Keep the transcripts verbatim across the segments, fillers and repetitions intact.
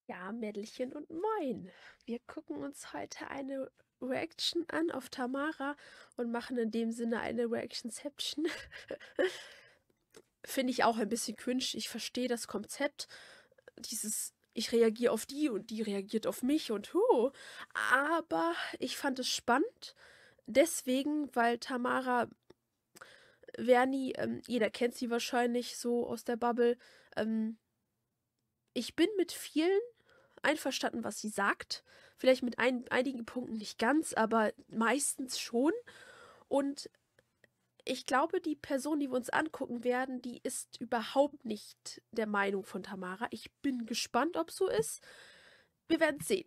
Ja, Mädelchen und moin. Wir gucken uns heute eine Reaction an auf Tamara und machen in dem Sinne eine Reactionception. Finde ich auch ein bisschen cringe. Ich verstehe das Konzept. Dieses, ich reagiere auf die und die reagiert auf mich und hu. Aber ich fand es spannend. Deswegen, weil Tamara Verni, ähm, jeder kennt sie wahrscheinlich so aus der Bubble. Ähm, ich bin mit vielen einverstanden, was sie sagt. Vielleicht mit ein, einigen Punkten nicht ganz, aber meistens schon. Und ich glaube, die Person, die wir uns angucken werden, die ist überhaupt nicht der Meinung von Tamara. Ich bin gespannt, ob so ist. Wir werden sehen.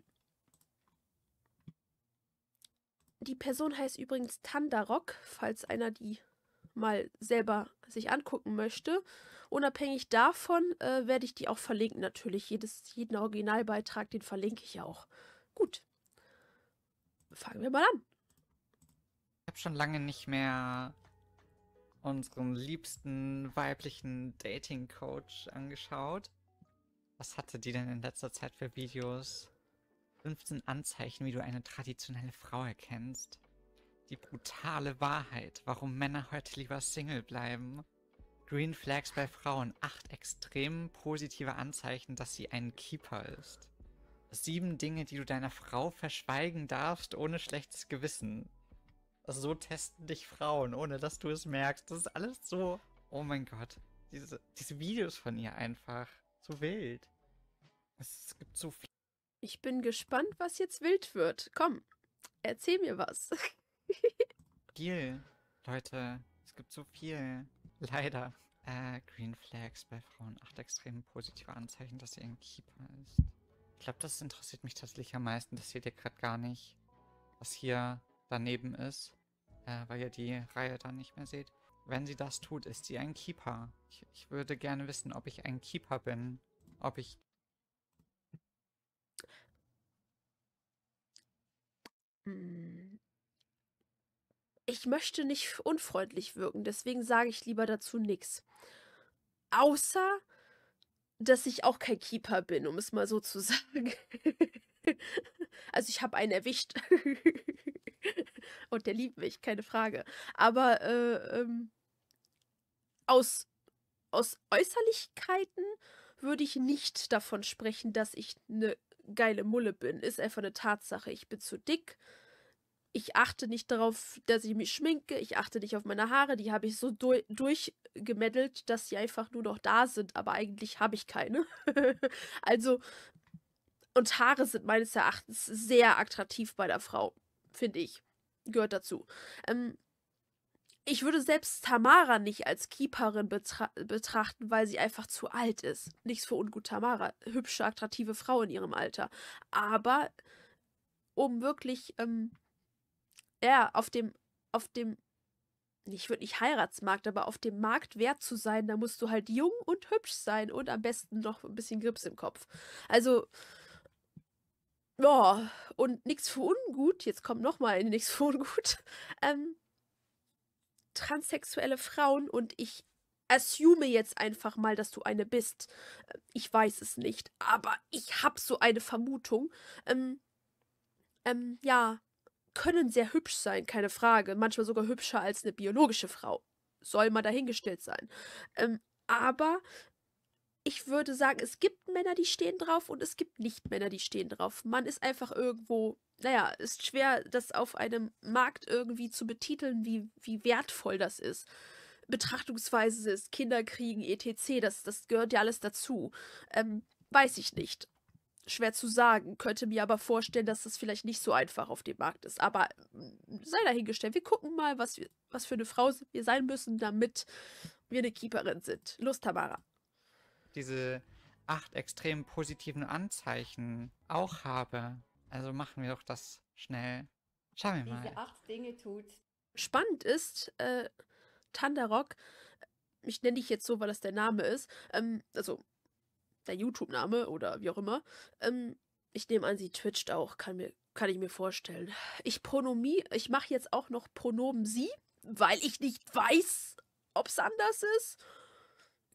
Die Person heißt übrigens Tandarok, falls einer die mal selber sich angucken möchte. Unabhängig davon äh, werde ich die auch verlinken, natürlich. Jedes, jeden Originalbeitrag, den verlinke ich auch. Gut, fangen wir mal an. Ich habe schon lange nicht mehr unseren liebsten weiblichen Dating-Coach angeschaut. Was hatte die denn in letzter Zeit für Videos? fünfzehn Anzeichen, wie du eine traditionelle Frau erkennst. Die brutale Wahrheit, warum Männer heute lieber Single bleiben. Green Flags bei Frauen, acht extrem positive Anzeichen, dass sie ein Keeper ist. Sieben Dinge, die du deiner Frau verschweigen darfst, ohne schlechtes Gewissen. Also so testen dich Frauen, ohne dass du es merkst. Das ist alles so. Oh mein Gott. Diese, diese Videos von ihr einfach. So wild. Es, es gibt so Ich bin gespannt, was jetzt wild wird. Komm, erzähl mir was. viel. Leute, es gibt so viel. Leider. Äh, Green Flags bei Frauen. Acht extrem positive Anzeichen, dass sie ein Keeper ist. Ich glaube, das interessiert mich tatsächlich am meisten. Das seht ihr gerade gar nicht, was hier daneben ist. Äh, weil ihr die Reihe dann nicht mehr seht. Wenn sie das tut, ist sie ein Keeper. Ich, ich würde gerne wissen, ob ich ein Keeper bin. Ob ich... Hm, Ich möchte nicht unfreundlich wirken, deswegen sage ich lieber dazu nichts. Außer, dass ich auch kein Keeper bin, um es mal so zu sagen. Also ich habe einen erwischt. Und der liebt mich, keine Frage. Aber äh, ähm, aus, aus Äußerlichkeiten würde ich nicht davon sprechen, dass ich eine geile Mulle bin. Ist einfach eine Tatsache. Ich bin zu dick. Ich achte nicht darauf, dass ich mich schminke. Ich achte nicht auf meine Haare. Die habe ich so du durchgemeddelt, dass sie einfach nur noch da sind. Aber eigentlich habe ich keine. Also, und Haare sind meines Erachtens sehr attraktiv bei der Frau, finde ich. Gehört dazu. Ähm, ich würde selbst Tamara nicht als Keeperin betra betrachten, weil sie einfach zu alt ist. Nichts für ungut, Tamara. Hübsche, attraktive Frau in ihrem Alter. Aber um wirklich, ähm, ja, auf dem, auf dem, ich würde nicht Heiratsmarkt, aber auf dem Markt wert zu sein, da musst du halt jung und hübsch sein und am besten noch ein bisschen Grips im Kopf. Also, ja, und nichts für ungut, jetzt kommt noch mal ein nichts für ungut, ähm, transsexuelle Frauen und ich assume jetzt einfach mal, dass du eine bist. Äh, Ich weiß es nicht, aber ich habe so eine Vermutung. Ähm, ähm, ja, können sehr hübsch sein, keine Frage. Manchmal sogar hübscher als eine biologische Frau. Soll mal dahingestellt sein. Ähm, aber ich würde sagen, es gibt Männer, die stehen drauf und es gibt nicht Männer, die stehen drauf. Man ist einfach irgendwo, naja, ist schwer, das auf einem Markt irgendwie zu betiteln, wie, wie wertvoll das ist. Betrachtungsweise ist Kinderkriegen, et cetera, das, das gehört ja alles dazu. Ähm, weiß ich nicht. Schwer zu sagen, könnte mir aber vorstellen, dass das vielleicht nicht so einfach auf dem Markt ist. Aber mm, sei dahingestellt, wir gucken mal, was, wir, was für eine Frau wir sein müssen, damit wir eine Keeperin sind. Los, Tamara. diese acht extrem positiven Anzeichen auch habe. Also machen wir doch das schnell. Schauen wir Diese mal. acht Dinge tut. Spannend ist, äh, Thunderrock, ich nenne dich jetzt so, weil das der Name ist, ähm, also der YouTube-Name oder wie auch immer, ähm, ich nehme an, sie twitcht auch, kann, mir, kann ich mir vorstellen. Ich Pronomie, ich mache jetzt auch noch Pronomen sie, weil ich nicht weiß, ob es anders ist.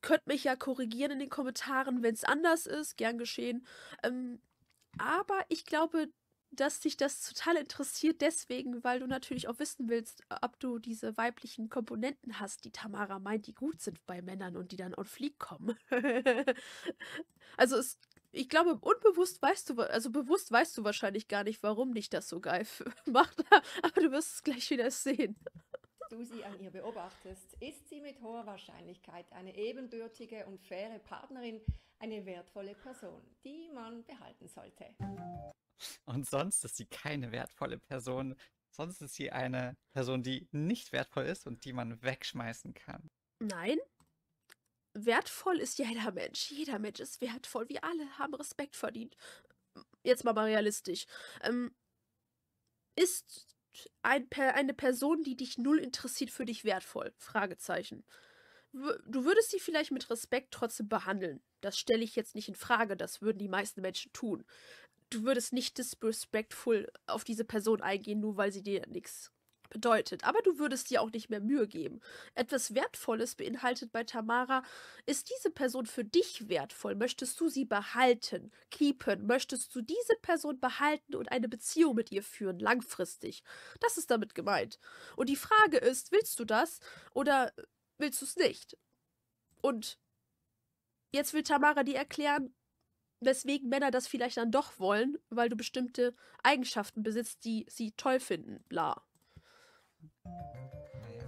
könnt mich ja korrigieren in den Kommentaren, wenn es anders ist, gern geschehen. Ähm, aber ich glaube, dass dich das total interessiert deswegen, weil du natürlich auch wissen willst, ob du diese weiblichen Komponenten hast, die Tamara meint, die gut sind bei Männern und die dann on fleek kommen. Also es, ich glaube, unbewusst weißt du, wa- also bewusst weißt du wahrscheinlich gar nicht, warum dich das so geil f- macht, aber du wirst es gleich wieder sehen. du sie an ihr beobachtest, ist sie mit hoher Wahrscheinlichkeit eine ebenbürtige und faire Partnerin, eine wertvolle Person, die man behalten sollte. Und sonst ist sie keine wertvolle Person. Sonst ist sie eine Person, die nicht wertvoll ist und die man wegschmeißen kann. Nein, wertvoll ist jeder Mensch. Jeder Mensch ist wertvoll. Wir alle haben Respekt verdient. Jetzt mal mal realistisch. Ähm, ist ein, Per- eine Person, die dich null interessiert, für dich wertvoll? Fragezeichen. W- Du würdest sie vielleicht mit Respekt trotzdem behandeln. Das stelle ich jetzt nicht in Frage, das würden die meisten Menschen tun. Du würdest nicht disrespectful auf diese Person eingehen, nur weil sie dir nichts bedeutet. Aber du würdest dir auch nicht mehr Mühe geben. Etwas Wertvolles beinhaltet bei Tamara, ist diese Person für dich wertvoll? Möchtest du sie behalten, keepen? Möchtest du diese Person behalten und eine Beziehung mit ihr führen, langfristig? Das ist damit gemeint. Und die Frage ist, willst du das oder willst du es nicht? Und jetzt will Tamara dir erklären, weswegen Männer das vielleicht dann doch wollen, weil du bestimmte Eigenschaften besitzt, die sie toll finden, bla. Naja.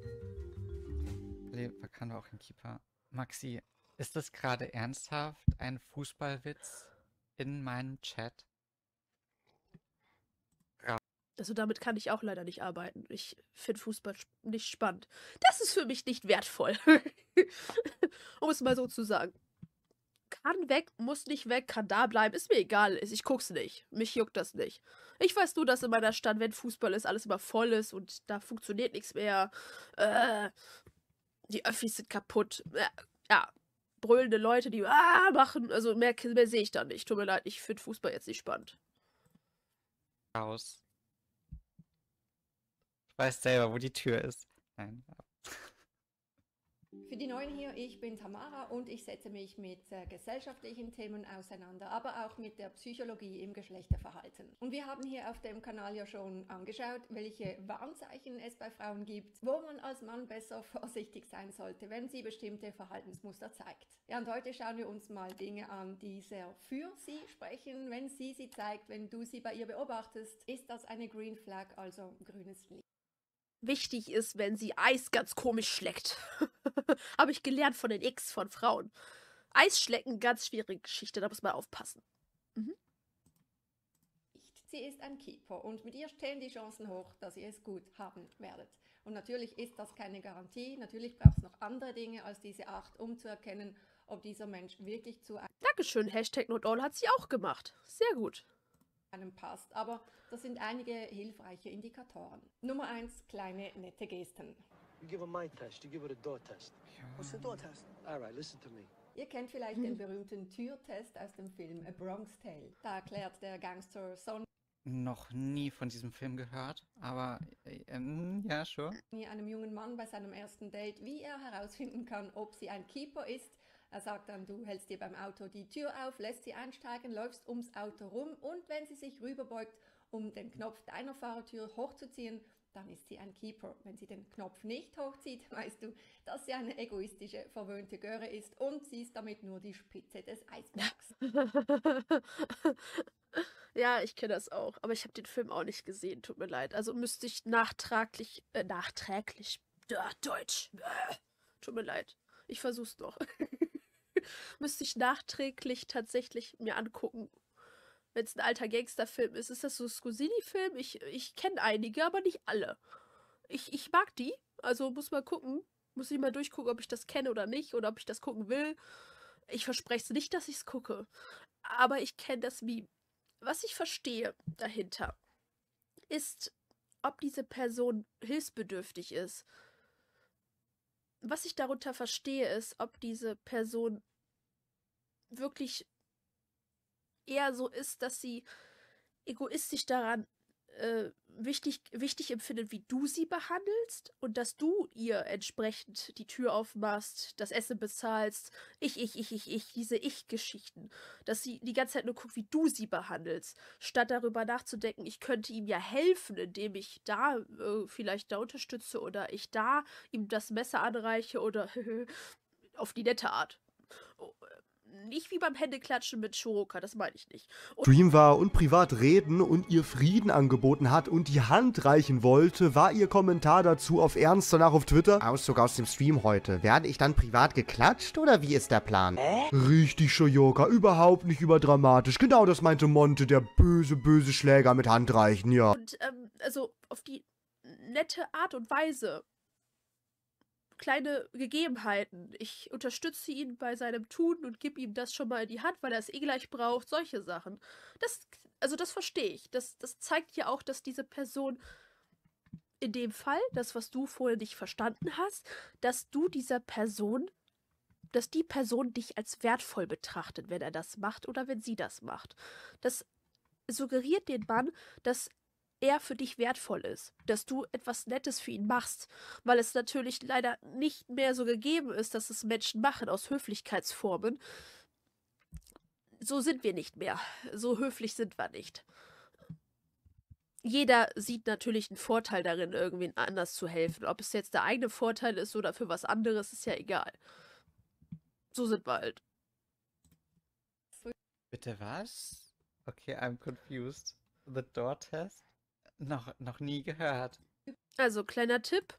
Leber kann auch ein Keeper. Maxi, ist das gerade ernsthaft ein Fußballwitz in meinem Chat? Also damit kann ich auch leider nicht arbeiten. Ich finde Fußball sp- nicht spannend. Das ist für mich nicht wertvoll. Um es mal so zu sagen. Kann weg, muss nicht weg, kann da bleiben, ist mir egal. Ich guck's nicht. Mich juckt das nicht. Ich weiß nur, dass in meiner Stadt, wenn Fußball ist, alles immer voll ist und da funktioniert nichts mehr. Äh, die Öffis sind kaputt. Äh, ja, brüllende Leute, die ah machen. Also mehr, mehr sehe ich da nicht. Tut mir leid, ich finde Fußball jetzt nicht spannend. Raus. Ich weiß selber, wo die Tür ist. Nein. Für die Neuen hier, ich bin Tamara und ich setze mich mit äh, gesellschaftlichen Themen auseinander, aber auch mit der Psychologie im Geschlechterverhalten. Und wir haben hier auf dem Kanal ja schon angeschaut, welche Warnzeichen es bei Frauen gibt, wo man als Mann besser vorsichtig sein sollte, wenn sie bestimmte Verhaltensmuster zeigt. Ja, und heute schauen wir uns mal Dinge an, die sehr für sie sprechen. Wenn sie sie zeigt, wenn du sie bei ihr beobachtest, ist das eine Green Flag, also grünes Licht. Wichtig ist, wenn sie Eis ganz komisch schleckt. Habe ich gelernt von den X von Frauen. Eis schlecken, ganz schwierige Geschichte, da muss man aufpassen. Mhm. Sie ist ein Keeper und mit ihr stehen die Chancen hoch, dass ihr es gut haben werdet. Und natürlich ist das keine Garantie, natürlich braucht es noch andere Dinge als diese acht, um zu erkennen, ob dieser Mensch wirklich zu Dankeschön, Hashtag Not All hat sie auch gemacht. Sehr gut. einem passt, aber das sind einige hilfreiche Indikatoren. Nummer eins, kleine nette Gesten. You give her my test, you give her the door test. What's the door test? All right, listen to me. Ihr kennt vielleicht den berühmten Türtest aus dem Film A Bronx Tale. Da erklärt der Gangster Sonny Noch nie von diesem Film gehört, aber äh, ähm, ja, sure. einem jungen Mann bei seinem ersten Date, wie er herausfinden kann, ob sie ein Keeper ist. Er sagt dann, du hältst dir beim Auto die Tür auf, lässt sie einsteigen, läufst ums Auto rum und wenn sie sich rüberbeugt, um den Knopf deiner Fahrertür hochzuziehen, dann ist sie ein Keeper. Wenn sie den Knopf nicht hochzieht, weißt du, dass sie eine egoistische, verwöhnte Göre ist und sie ist damit nur die Spitze des Eisbergs. Ja, ich kenne das auch, aber ich habe den Film auch nicht gesehen, tut mir leid. Also müsste ich nachträglich, äh, nachträglich, ja, Deutsch, äh, tut mir leid. Ich versuch's noch. Müsste ich nachträglich tatsächlich mir angucken, wenn es ein alter Gangsterfilm ist. Ist das so ein Scorsese-Film? Ich, ich kenne einige, aber nicht alle. Ich, ich mag die, also muss mal gucken. Muss ich mal durchgucken, ob ich das kenne oder nicht oder ob ich das gucken will. Ich verspreche es nicht, dass ich es gucke. Aber ich kenne das Meme. Was ich verstehe dahinter, ist, ob diese Person hilfsbedürftig ist. Was ich darunter verstehe, ist, ob diese Person wirklich eher so ist, dass sie egoistisch daran äh, wichtig, wichtig empfindet, wie du sie behandelst und dass du ihr entsprechend die Tür aufmachst, das Essen bezahlst, ich, ich, ich, ich, ich, diese Ich-Geschichten. Dass sie die ganze Zeit nur guckt, wie du sie behandelst, statt darüber nachzudenken, ich könnte ihm ja helfen, indem ich da äh, vielleicht da unterstütze oder ich da ihm das Messer anreiche oder auf die nette Art. Oh, äh, nicht wie beim Händeklatschen mit Shoroka, das meine ich nicht. Und Stream war und privat reden und ihr Frieden angeboten hat und die Hand reichen wollte, war ihr Kommentar dazu auf Ernst danach auf Twitter. Auszug aus dem Stream heute. Werde ich dann privat geklatscht oder wie ist der Plan? Richtig, Shoyoka, überhaupt nicht überdramatisch. Genau das meinte Monte, der böse, böse Schläger mit Handreichen, ja. Und, ähm, also auf die nette Art und Weise. Kleine Gegebenheiten. Ich unterstütze ihn bei seinem Tun und gebe ihm das schon mal in die Hand, weil er es eh gleich braucht. Solche Sachen. Das, also das verstehe ich. Das, das zeigt ja auch, dass diese Person in dem Fall, das, was du vorher nicht verstanden hast, dass du dieser Person, dass die Person dich als wertvoll betrachtet, wenn er das macht oder wenn sie das macht. Das suggeriert den Mann, dass er für dich wertvoll ist, dass du etwas Nettes für ihn machst, weil es natürlich leider nicht mehr so gegeben ist, dass es Menschen machen aus Höflichkeitsformen. So sind wir nicht mehr. So höflich sind wir nicht. Jeder sieht natürlich einen Vorteil darin, irgendwen anders zu helfen. Ob es jetzt der eigene Vorteil ist oder für was anderes, ist ja egal. So sind wir halt. Bitte was? Okay, I'm confused. The Door Test? Noch, noch nie gehört. Also, kleiner Tipp.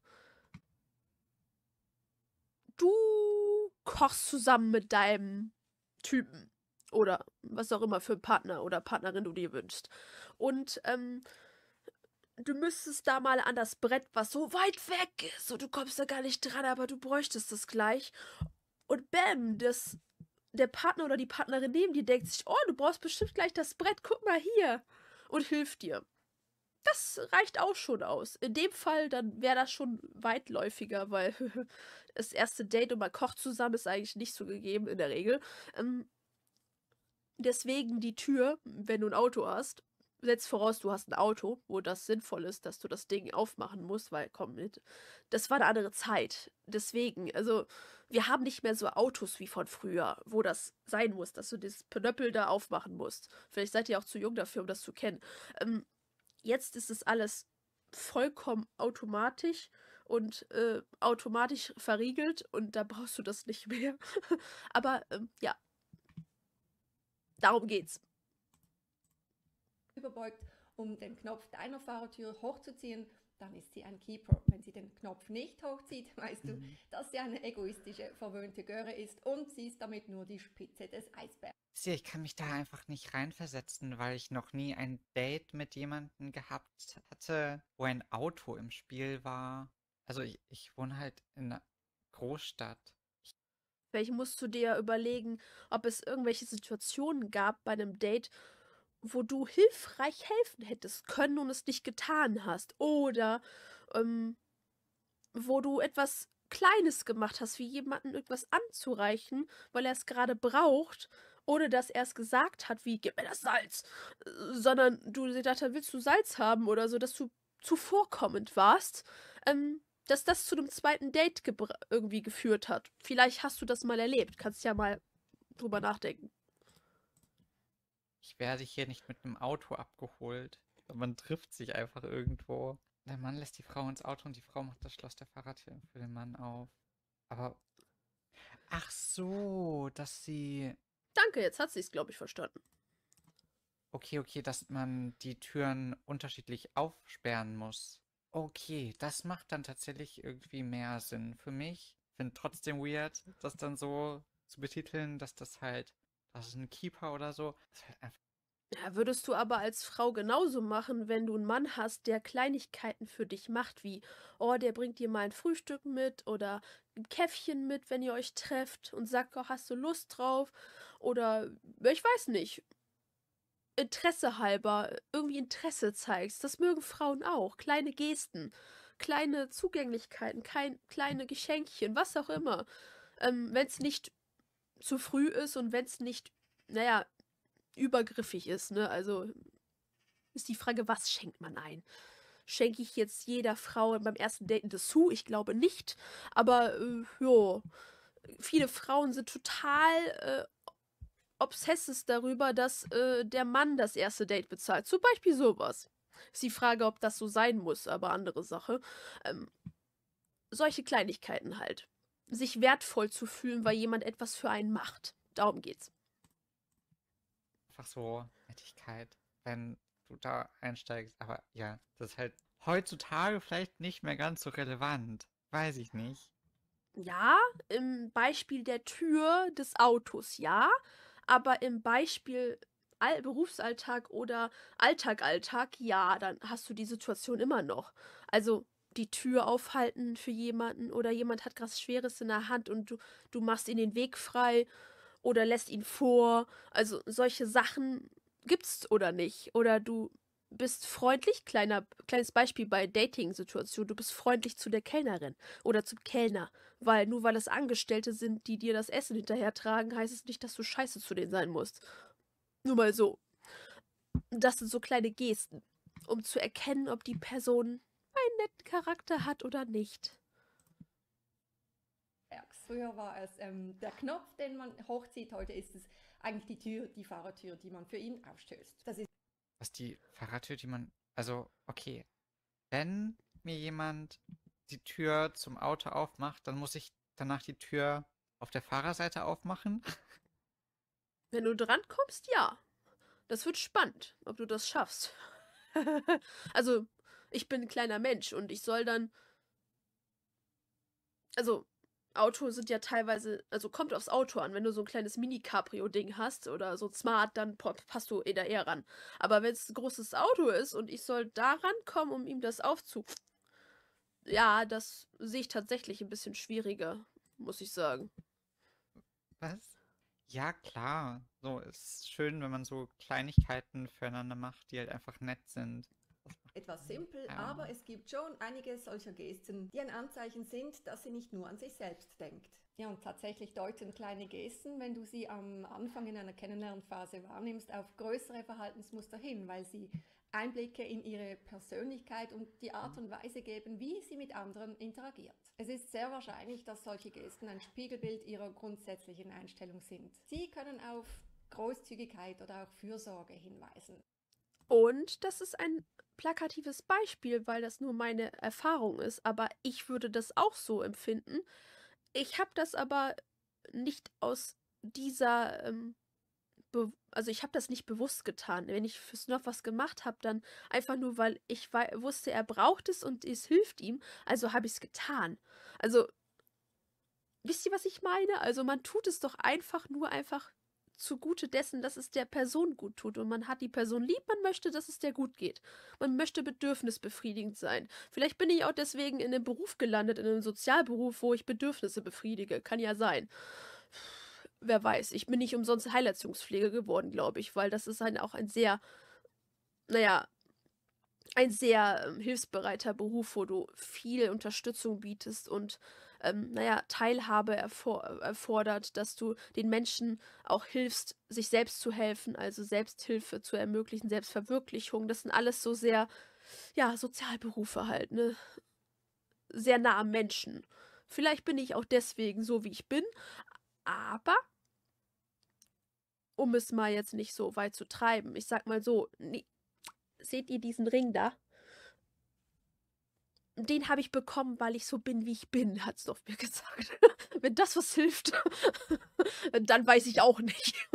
Du kochst zusammen mit deinem Typen. Oder was auch immer für einen Partner oder Partnerin du dir wünschst. Und, ähm, du müsstest da mal an das Brett, was so weit weg ist. Und du kommst da gar nicht dran, aber du bräuchtest es gleich. Und bam, das, der Partner oder die Partnerin neben dir denkt sich, oh, du brauchst bestimmt gleich das Brett, guck mal hier. Und hilft dir. Das reicht auch schon aus. In dem Fall, dann wäre das schon weitläufiger, weil das erste Date und man kocht zusammen ist eigentlich nicht so gegeben in der Regel. Ähm, deswegen die Tür, wenn du ein Auto hast, setz voraus, du hast ein Auto, wo das sinnvoll ist, dass du das Ding aufmachen musst, weil, komm mit, das war eine andere Zeit. Deswegen, also, wir haben nicht mehr so Autos wie von früher, wo das sein muss, dass du das Pnöppel da aufmachen musst. Vielleicht seid ihr auch zu jung dafür, um das zu kennen. Ähm, Jetzt ist es alles vollkommen automatisch und äh, automatisch verriegelt und da brauchst du das nicht mehr. Aber ähm, ja, darum geht's. Überbeugt, um den Knopf deiner Fahrertür hochzuziehen, dann ist sie ein Keeper. Wenn sie den Knopf nicht hochzieht, weißt Mhm. du, dass sie eine egoistische, verwöhnte Göre ist und sie ist damit nur die Spitze des Eisbergs. Sieh, ich kann mich da einfach nicht reinversetzen, weil ich noch nie ein Date mit jemandem gehabt hatte, wo ein Auto im Spiel war. Also ich, ich wohne halt in einer Großstadt. Vielleicht musst du dir überlegen, ob es irgendwelche Situationen gab bei einem Date, wo du hilfreich helfen hättest können und es nicht getan hast. Oder ähm, wo du etwas Kleines gemacht hast, wie jemandem etwas anzureichen, weil er es gerade braucht, ohne dass er es gesagt hat, wie, gib mir das Salz, äh, sondern du gedacht hast, willst du Salz haben oder so, dass du zuvorkommend warst, ähm, dass das zu einem zweiten Date gebra- irgendwie geführt hat. Vielleicht hast du das mal erlebt, kannst ja mal drüber nachdenken. Ich werde hier nicht mit einem Auto abgeholt. Man trifft sich einfach irgendwo. Der Mann lässt die Frau ins Auto und die Frau macht das Schloss der Fahrradtür für den Mann auf. Aber. Ach so, dass sie. Danke, jetzt hat sie es, glaube ich, verstanden. Okay, okay, dass man die Türen unterschiedlich aufsperren muss. Okay, das macht dann tatsächlich irgendwie mehr Sinn für mich. Finde trotzdem weird, das dann so zu betiteln, dass das halt, das ist ein Keeper oder so. Das ist halt einfach. Ja, würdest du aber als Frau genauso machen, wenn du einen Mann hast, der Kleinigkeiten für dich macht, wie, oh, der bringt dir mal ein Frühstück mit oder ein Käffchen mit, wenn ihr euch trefft und sagt, oh, hast du Lust drauf? Oder, ich weiß nicht, Interesse halber, irgendwie Interesse zeigst. Das mögen Frauen auch. Kleine Gesten, kleine Zugänglichkeiten, kein, kleine Geschenkchen, was auch immer. Ähm, wenn es nicht zu früh ist und wenn es nicht, naja, übergriffig ist, ne? Also Ist die Frage, was schenkt man ein? Schenke ich jetzt jeder Frau beim ersten Date ein Dessous? Ich glaube nicht. Aber, äh, jo, viele Frauen sind total äh, obsesses darüber, dass äh, der Mann das erste Date bezahlt. Zum Beispiel sowas. Ist die Frage, ob das so sein muss, aber andere Sache. Ähm, solche Kleinigkeiten halt. Sich wertvoll zu fühlen, weil jemand etwas für einen macht. Darum geht's. Einfach so Nettigkeit, wenn du da einsteigst. Aber ja, das ist halt heutzutage vielleicht nicht mehr ganz so relevant. Weiß ich nicht. Ja, im Beispiel der Tür des Autos, ja. Aber im Beispiel All Berufsalltag oder Alltag, Alltag, ja, dann hast du die Situation immer noch. Also die Tür aufhalten für jemanden oder jemand hat was Schweres in der Hand und du, du machst ihm den Weg frei oder lässt ihn vor. Also solche Sachen gibt's oder nicht. Oder du bist freundlich, kleiner, kleines Beispiel bei Dating-Situationen, du bist freundlich zu der Kellnerin oder zum Kellner. Weil nur weil es Angestellte sind, die dir das Essen hinterher tragen, heißt es nicht, dass du scheiße zu denen sein musst. Nur mal so. Das sind so kleine Gesten, um zu erkennen, ob die Person einen netten Charakter hat oder nicht. Früher war es ähm, der Knopf, den man hochzieht. Heute ist es eigentlich die Tür, die Fahrertür, die man für ihn aufstößt. Das ist Was die Fahrradtür, die man... Also, okay. Wenn mir jemand die Tür zum Auto aufmacht, dann muss ich danach die Tür auf der Fahrerseite aufmachen. Wenn du drankommst, ja. Das wird spannend, ob du das schaffst. Also, ich bin ein kleiner Mensch und ich soll dann... Also, Autos sind ja teilweise... Also, kommt aufs Auto an. Wenn du so ein kleines Mini-Cabrio-Ding hast oder so Smart, dann po- passt du eh da eher ran. Aber wenn es ein großes Auto ist und ich soll da rankommen, um ihm das aufzu... Ja, das sehe ich tatsächlich ein bisschen schwieriger, muss ich sagen. Was? Ja, klar. So, es ist schön, wenn man so Kleinigkeiten füreinander macht, die halt einfach nett sind. Das macht etwas simpel, Ja. aber es gibt schon einige solcher Gesten, die ein Anzeichen sind, dass sie nicht nur an sich selbst denkt. Ja, und tatsächlich deuten kleine Gesten, wenn du sie am Anfang in einer Kennenlernphase wahrnimmst, auf größere Verhaltensmuster hin, weil sie Einblicke in ihre Persönlichkeit und die Art und Weise geben, wie sie mit anderen interagiert. Es ist sehr wahrscheinlich, dass solche Gesten ein Spiegelbild ihrer grundsätzlichen Einstellung sind. Sie können auf Großzügigkeit oder auch Fürsorge hinweisen. Und das ist ein plakatives Beispiel, weil das nur meine Erfahrung ist, aber ich würde das auch so empfinden. Ich habe das aber nicht aus dieser, ähm, be also ich habe das nicht bewusst getan. Wenn ich für Snuff was gemacht habe, dann einfach nur, weil ich wei wusste, er braucht es und es hilft ihm, also habe ich es getan. Also, wisst ihr, was ich meine? Also man tut es doch einfach nur einfach zugute dessen, dass es der Person gut tut. Und man hat die Person lieb, man möchte, dass es der gut geht. Man möchte bedürfnisbefriedigend sein. Vielleicht bin ich auch deswegen in einem Beruf gelandet, in einem Sozialberuf, wo ich Bedürfnisse befriedige. Kann ja sein. Wer weiß. Ich bin nicht umsonst Heilerziehungspflege geworden, glaube ich, weil das ist ein, auch ein sehr, naja, ein sehr ähm, hilfsbereiter Beruf, wo du viel Unterstützung bietest und ähm, naja, Teilhabe erfor erfordert, dass du den Menschen auch hilfst, sich selbst zu helfen, also Selbsthilfe zu ermöglichen, Selbstverwirklichung. Das sind alles so sehr, ja, Sozialberufe halt, ne? Sehr nah am Menschen. Vielleicht bin ich auch deswegen so, wie ich bin, aber um es mal jetzt nicht so weit zu treiben, ich sag mal so, nee, seht ihr diesen Ring da? Den habe ich bekommen, weil ich so bin, wie ich bin, hat Snuff mir gesagt. Wenn das was hilft, dann weiß ich auch nicht.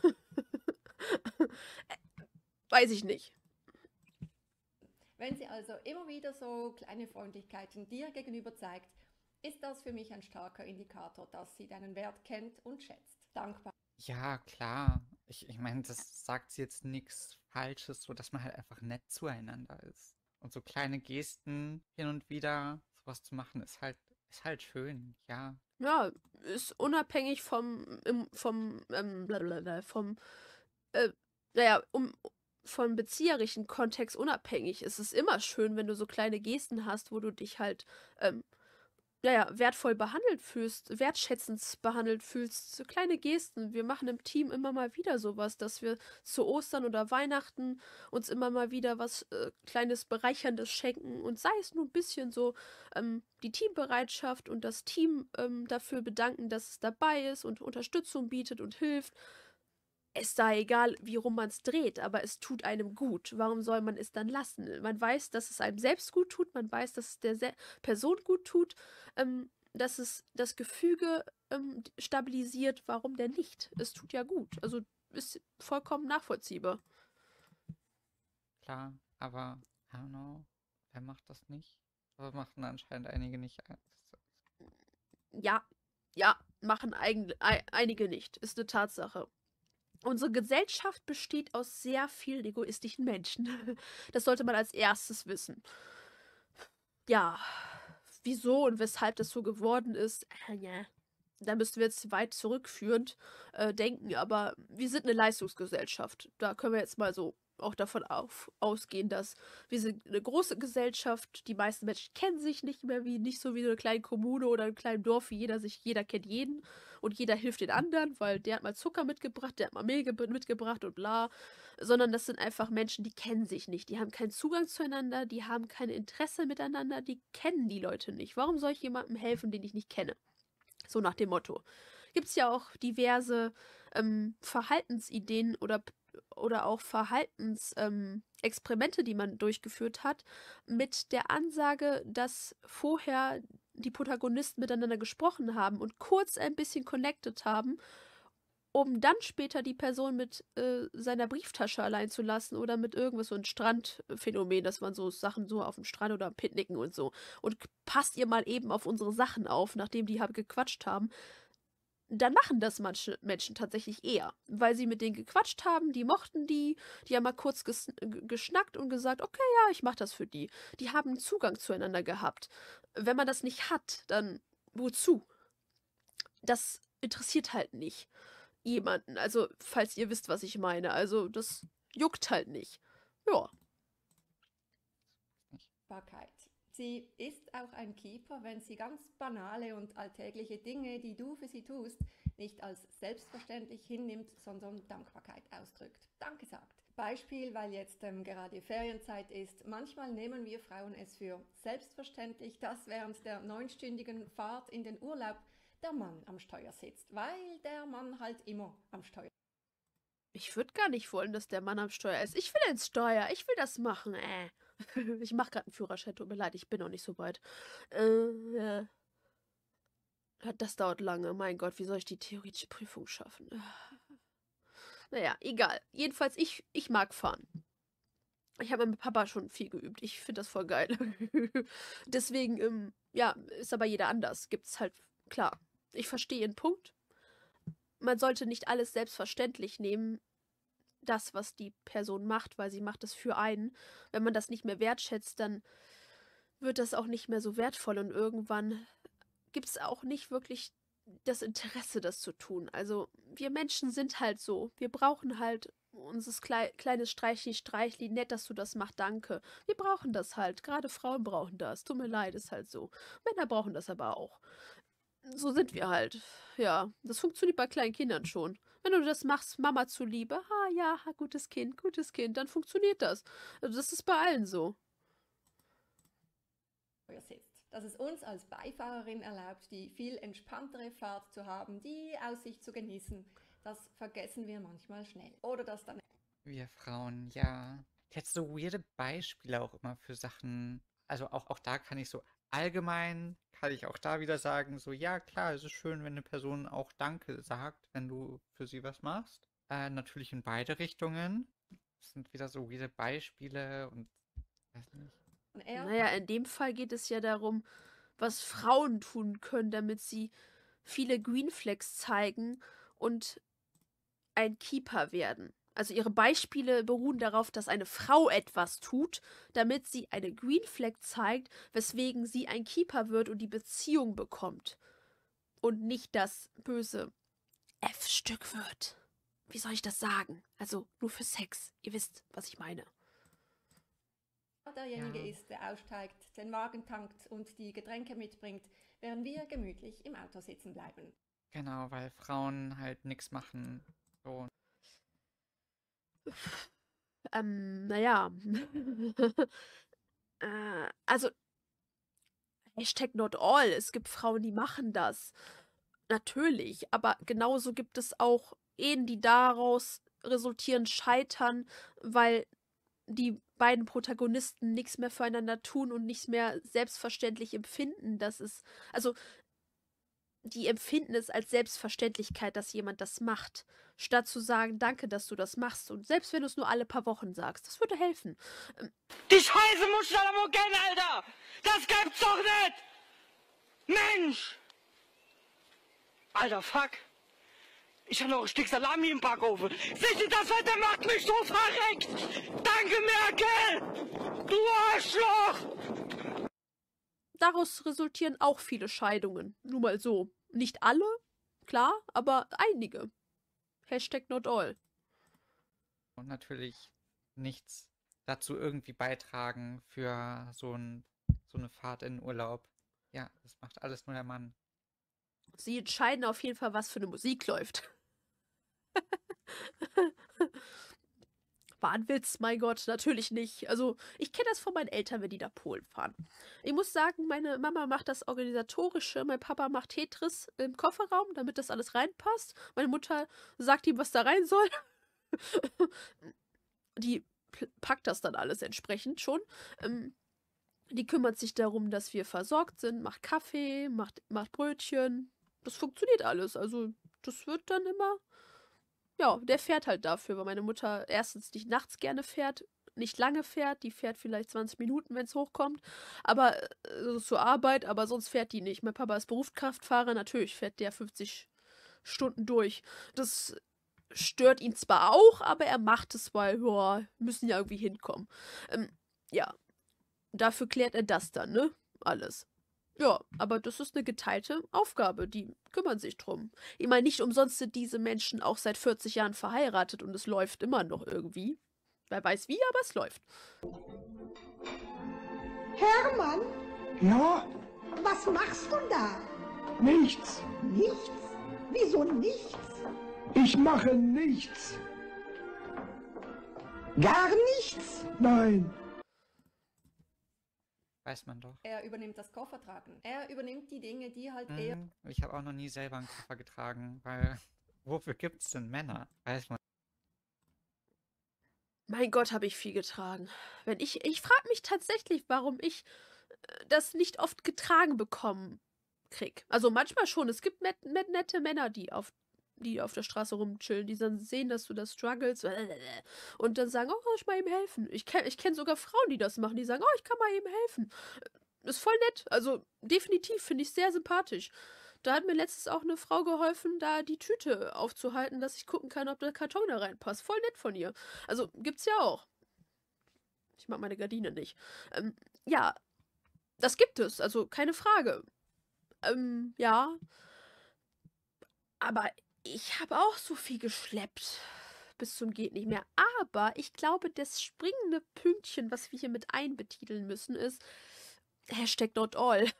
Weiß ich nicht. Wenn sie also immer wieder so kleine Freundlichkeiten dir gegenüber zeigt, ist das für mich ein starker Indikator, dass sie deinen Wert kennt und schätzt. Dankbar. Ja, klar. Ich, ich meine, das sagt jetzt nichts Falsches, so dass man halt einfach nett zueinander ist. Und so kleine Gesten hin und wieder sowas zu machen, ist halt, ist halt schön, ja. Ja, ist unabhängig vom, im, vom, ähm, blablabla, vom, äh, naja, um, vom bezieherischen Kontext unabhängig. Es ist immer schön, wenn du so kleine Gesten hast, wo du dich halt, ähm, ja, ja, wertvoll behandelt fühlst, wertschätzend behandelt fühlst. So kleine Gesten. Wir machen im Team immer mal wieder sowas, dass wir zu Ostern oder Weihnachten uns immer mal wieder was äh, Kleines Bereicherndes schenken und sei es nur ein bisschen so ähm, die Teambereitschaft und das Team ähm, dafür bedanken, dass es dabei ist und Unterstützung bietet und hilft. Es sei egal, wie rum man es dreht, aber es tut einem gut. Warum soll man es dann lassen? Man weiß, dass es einem selbst gut tut, man weiß, dass es der Se Person gut tut, ähm, dass es das Gefüge ähm, stabilisiert. Warum denn nicht? Es tut ja gut. Also ist vollkommen nachvollziehbar. Klar, aber, I don't know, wer macht das nicht? Aber machen anscheinend einige nicht. Ja, ja, machen eigen, ei, einige nicht. Ist eine Tatsache. Unsere Gesellschaft besteht aus sehr vielen egoistischen Menschen. Das sollte man als erstes wissen. Ja, wieso und weshalb das so geworden ist, äh, ja, da müssten wir jetzt weit zurückführend äh, denken, aber wir sind eine Leistungsgesellschaft. Da können wir jetzt mal so auch davon auf, ausgehen, dass wir sind eine große Gesellschaft, die meisten Menschen kennen sich nicht mehr, wie nicht so wie eine kleine Kommune oder ein kleines Dorf, wie jeder sich, jeder kennt jeden und jeder hilft den anderen, weil der hat mal Zucker mitgebracht, der hat mal Mehl ge- mitgebracht und bla, sondern das sind einfach Menschen, die kennen sich nicht, die haben keinen Zugang zueinander, die haben kein Interesse miteinander, die kennen die Leute nicht. Warum soll ich jemandem helfen, den ich nicht kenne? So nach dem Motto. Gibt es ja auch diverse ähm, Verhaltensideen oder, oder auch Verhaltensexperimente, ähm, Experimente, die man durchgeführt hat, mit der Ansage, dass vorher die Protagonisten miteinander gesprochen haben und kurz ein bisschen connected haben, um dann später die Person mit äh, seiner Brieftasche allein zu lassen oder mit irgendwas, so ein Strandphänomen, dass man so Sachen so auf dem Strand oder Picknicken und so. Und k- passt ihr mal eben auf unsere Sachen auf, nachdem die halt gequatscht haben. Dann machen das manche Menschen tatsächlich eher, weil sie mit denen gequatscht haben, die mochten die, die haben mal kurz ges g- geschnackt und gesagt, okay, ja, ich mach das für die. Die haben einen Zugang zueinander gehabt. Wenn man das nicht hat, dann wozu? Das interessiert halt nicht jemanden. Also, falls ihr wisst, was ich meine. Also, das juckt halt nicht. Ja. Dankbarkeit. Sie ist auch ein Keeper, wenn sie ganz banale und alltägliche Dinge, die du für sie tust, nicht als selbstverständlich hinnimmt, sondern Dankbarkeit ausdrückt. Danke sagt. Beispiel, weil jetzt ähm, gerade Ferienzeit ist. Manchmal nehmen wir Frauen es für selbstverständlich, dass während der neunstündigen Fahrt in den Urlaub der Mann am Steuer sitzt, weil der Mann halt immer am Steuer Ich würde gar nicht wollen, dass der Mann am Steuer ist. Ich will ins Steuer. Ich will das machen. Äh. Ich mache gerade einen Führerschein. Tut mir leid, ich bin noch nicht so weit. Äh, ja. Das dauert lange. Mein Gott, wie soll ich die theoretische Prüfung schaffen? Naja, egal. Jedenfalls, ich, ich mag fahren. Ich habe mit Papa schon viel geübt. Ich finde das voll geil. Deswegen, ähm, ja, ist aber jeder anders. Gibt's halt, klar. Ich verstehe Ihren Punkt. Man sollte nicht alles selbstverständlich nehmen, das, was die Person macht, weil sie macht es für einen. Wenn man das nicht mehr wertschätzt, dann wird das auch nicht mehr so wertvoll und irgendwann gibt es auch nicht wirklich das Interesse, das zu tun. Also wir Menschen sind halt so. Wir brauchen halt unser klei kleines Streichli, Streichli, nett, dass du das machst, danke. Wir brauchen das halt. Gerade Frauen brauchen das. Tut mir leid, ist halt so. Männer brauchen das aber auch. So sind wir halt. Ja, das funktioniert bei kleinen Kindern schon. Wenn du das machst, Mama zuliebe, ah ja, gutes Kind, gutes Kind, dann funktioniert das. Also das ist bei allen so. sitzt. Dass es uns als Beifahrerin erlaubt, die viel entspanntere Fahrt zu haben, die Aussicht zu genießen, das vergessen wir manchmal schnell. Oder dass dann Wir Frauen, ja. Ich hätte so weirde Beispiele auch immer für Sachen. Also auch, auch da kann ich so allgemein, kann ich auch da wieder sagen, so ja klar, es ist schön, wenn eine Person auch Danke sagt, wenn du für sie was machst. Äh, natürlich in beide Richtungen. Das sind wieder so weirde Beispiele und weiß nicht. er Naja, in dem Fall geht es ja darum, was Frauen tun können, damit sie viele Green Flags zeigen und ein Keeper werden. Also ihre Beispiele beruhen darauf, dass eine Frau etwas tut, damit sie eine Green Flag zeigt, weswegen sie ein Keeper wird und die Beziehung bekommt. Und nicht das böse F-Stück wird. Wie soll ich das sagen? Also nur für Sex. Ihr wisst, was ich meine. derjenige Ja. ist, der aussteigt, den Wagen tankt und die Getränke mitbringt, während wir gemütlich im Auto sitzen bleiben. Genau, weil Frauen halt nichts machen. So. Ähm, naja. äh, also, Hashtag not all. Es gibt Frauen, die machen das. Natürlich. Aber genauso gibt es auch Ehen, die daraus resultieren, scheitern, weil die beiden Protagonisten nichts mehr füreinander tun und nichts mehr selbstverständlich empfinden, dass es, also die empfinden es als Selbstverständlichkeit, dass jemand das macht, statt zu sagen, danke, dass du das machst. Und selbst wenn du es nur alle paar Wochen sagst, das würde helfen. Ähm, Die Scheiße muss schneller wo gehen, Alter! Das gibt's doch nicht! Mensch! Alter, fuck! Ich hab noch ein Stück Salami im Backofen. Siehst du, das Wetter macht mich so verreckt! Danke, Merkel! Du Arschloch! Daraus resultieren auch viele Scheidungen. Nur mal so. Nicht alle, klar, aber einige. Hashtag not all. Und natürlich nichts dazu irgendwie beitragen für so, ein, so eine Fahrt in den Urlaub. Ja, das macht alles nur der Mann. Sie entscheiden auf jeden Fall, was für eine Musik läuft. War ein Witz, mein Gott, natürlich nicht. Also, ich kenne das von meinen Eltern, wenn die nach Polen fahren. Ich muss sagen, meine Mama macht das Organisatorische, mein Papa macht Tetris im Kofferraum, damit das alles reinpasst. Meine Mutter sagt ihm, was da rein soll. Die packt das dann alles entsprechend schon. Ähm, die kümmert sich darum, dass wir versorgt sind, macht Kaffee, macht, macht Brötchen. Das funktioniert alles. Also, das wird dann immer... Ja, der fährt halt dafür, weil meine Mutter erstens nicht nachts gerne fährt, nicht lange fährt. Die fährt vielleicht zwanzig Minuten, wenn es hochkommt. Aber äh, zur Arbeit, aber sonst fährt die nicht. Mein Papa ist Berufskraftfahrer, natürlich fährt der fünfzig Stunden durch. Das stört ihn zwar auch, aber er macht es, weil, ja, müssen ja irgendwie hinkommen. Ähm, ja, dafür klärt er das dann, ne? Alles. Ja, aber das ist eine geteilte Aufgabe, die kümmern sich drum. Ich meine, nicht umsonst sind diese Menschen auch seit vierzig Jahren verheiratet und es läuft immer noch irgendwie. Wer weiß wie, aber es läuft. Hermann, Ja, was machst du da? nichts. Nichts? Wieso nichts? Ich mache nichts. Gar nichts? Nein. Weiß man doch. Er übernimmt das Koffertragen. Er übernimmt die Dinge, die halt eher Mhm. Ich habe auch noch nie selber einen Koffer getragen, weil wofür gibt's denn Männer? Weiß man. Mein Gott, habe ich viel getragen. Wenn ich, ich frage mich tatsächlich, warum ich äh, das nicht oft getragen bekommen krieg. Also manchmal schon. Es gibt net, net, nette Männer, die auf, die auf der Straße rumchillen, die dann sehen, dass du das struggles und dann sagen, oh, kann ich mal ihm helfen. Ich kenne ich kenn sogar Frauen, die das machen, die sagen, oh, ich kann mal ihm helfen. Ist voll nett. Also definitiv finde ich sehr sympathisch. Da hat mir letztens auch eine Frau geholfen, da die Tüte aufzuhalten, dass ich gucken kann, ob der Karton da reinpasst. Voll nett von ihr. Also gibt's ja auch. Ich mag meine Gardine nicht. Ähm, ja, das gibt es. Also keine Frage. Ähm, ja. Aber ich habe auch so viel geschleppt. Bis zum geht nicht mehr. Aber ich glaube, das springende Pünktchen, was wir hier mit einbetiteln müssen, ist Hashtag not all.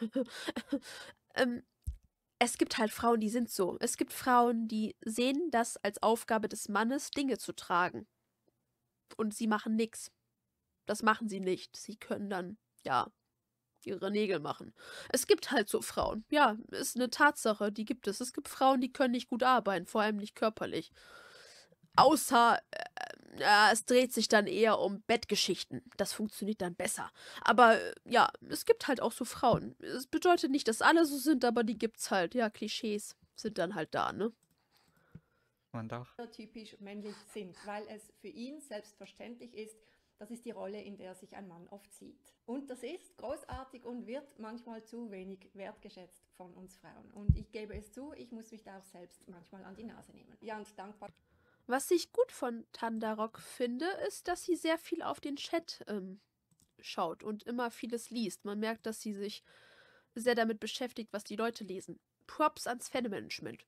ähm, es gibt halt Frauen, die sind so. Es gibt Frauen, die sehen das als Aufgabe des Mannes, Dinge zu tragen. Und sie machen nichts. Das machen sie nicht. Sie können dann, ja, ihre Nägel machen. Es gibt halt so Frauen. Ja, ist eine Tatsache, die gibt es. Es gibt Frauen, die können nicht gut arbeiten, vor allem nicht körperlich. Außer, äh, ja, es dreht sich dann eher um Bettgeschichten. Das funktioniert dann besser. Aber äh, ja, es gibt halt auch so Frauen. Es bedeutet nicht, dass alle so sind, aber die gibt's halt. Ja, Klischees sind dann halt da, ne? Man doch. typisch männlich sind, weil es für ihn selbstverständlich ist, das ist die Rolle, in der sich ein Mann oft sieht. Und das ist großartig und wird manchmal zu wenig wertgeschätzt von uns Frauen. Und ich gebe es zu, ich muss mich da auch selbst manchmal an die Nase nehmen. Ja, und dankbar. Was ich gut von Tandarok finde, ist, dass sie sehr viel auf den Chat ähm, schaut und immer vieles liest. Man merkt, dass sie sich sehr damit beschäftigt, was die Leute lesen. Props ans Fanmanagement.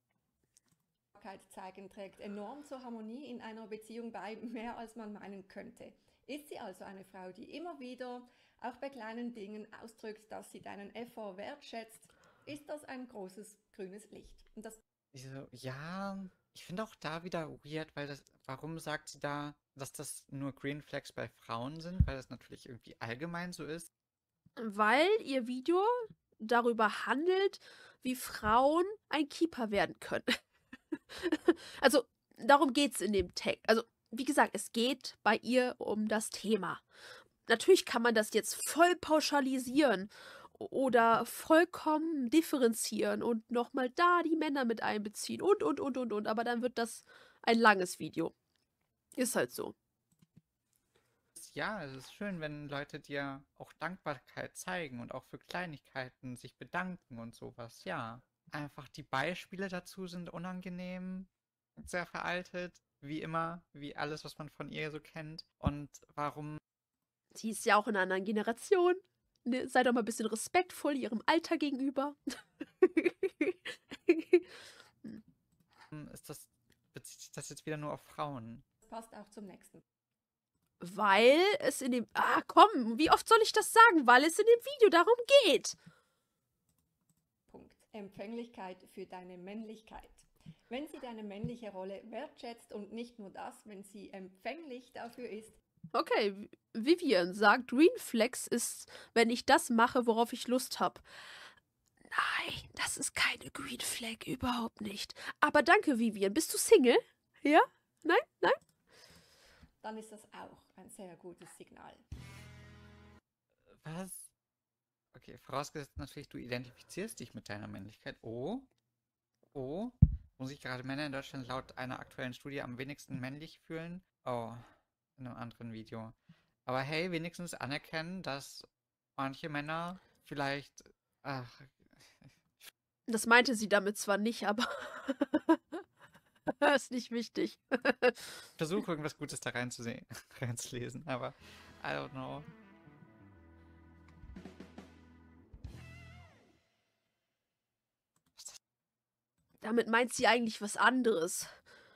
Zeigen trägt enorm zur Harmonie in einer Beziehung bei, mehr als man meinen könnte. Ist sie also eine Frau, die immer wieder auch bei kleinen Dingen ausdrückt, dass sie deinen Effort wertschätzt, ist das ein großes grünes Licht. Und das So, ja, ich finde auch da wieder weird, weil das, warum sagt sie da, dass das nur Green Flags bei Frauen sind? Weil das natürlich irgendwie allgemein so ist. Weil ihr Video darüber handelt, wie Frauen ein Keeper werden können. Also, darum geht es in dem Tag. Also, wie gesagt, es geht bei ihr um das Thema. Natürlich kann man das jetzt voll pauschalisieren oder vollkommen differenzieren und nochmal da die Männer mit einbeziehen und, und, und, und, und. Aber dann wird das ein langes Video. Ist halt so. Ja, es ist schön, wenn Leute dir auch Dankbarkeit zeigen und auch für Kleinigkeiten sich bedanken und sowas. Ja, einfach die Beispiele dazu sind unangenehm, sehr veraltet, wie immer, wie alles, was man von ihr so kennt. Und warum Sie ist ja auch in einer anderen Generation. Ne, sei doch mal ein bisschen respektvoll ihrem Alter gegenüber. ist das, bezieht sich das jetzt wieder nur auf Frauen? passt auch zum nächsten Weil es in dem... Ah, komm, wie oft soll ich das sagen? Weil es in dem Video darum geht. Punkt. Empfänglichkeit für deine Männlichkeit. Wenn sie deine männliche Rolle wertschätzt und nicht nur das, wenn sie empfänglich dafür ist, Okay, Vivian sagt, Green Flex ist, wenn ich das mache, worauf ich Lust habe. Nein, das ist keine Green Flag, überhaupt nicht. Aber danke, Vivian. Bist du Single? Ja? Nein? Nein? dann ist das auch ein sehr gutes Signal. Was? Okay, vorausgesetzt natürlich, du identifizierst dich mit deiner Männlichkeit. Oh. Oh. Muss sich gerade Männer in Deutschland laut einer aktuellen Studie am wenigsten männlich fühlen? Oh. In einem anderen Video. Aber hey, wenigstens anerkennen, dass manche Männer vielleicht... Ach, Das meinte sie damit zwar nicht, aber ist nicht wichtig. ich versuche irgendwas Gutes da reinzusehen, reinzulesen, aber I don't know. Damit meint sie eigentlich was anderes.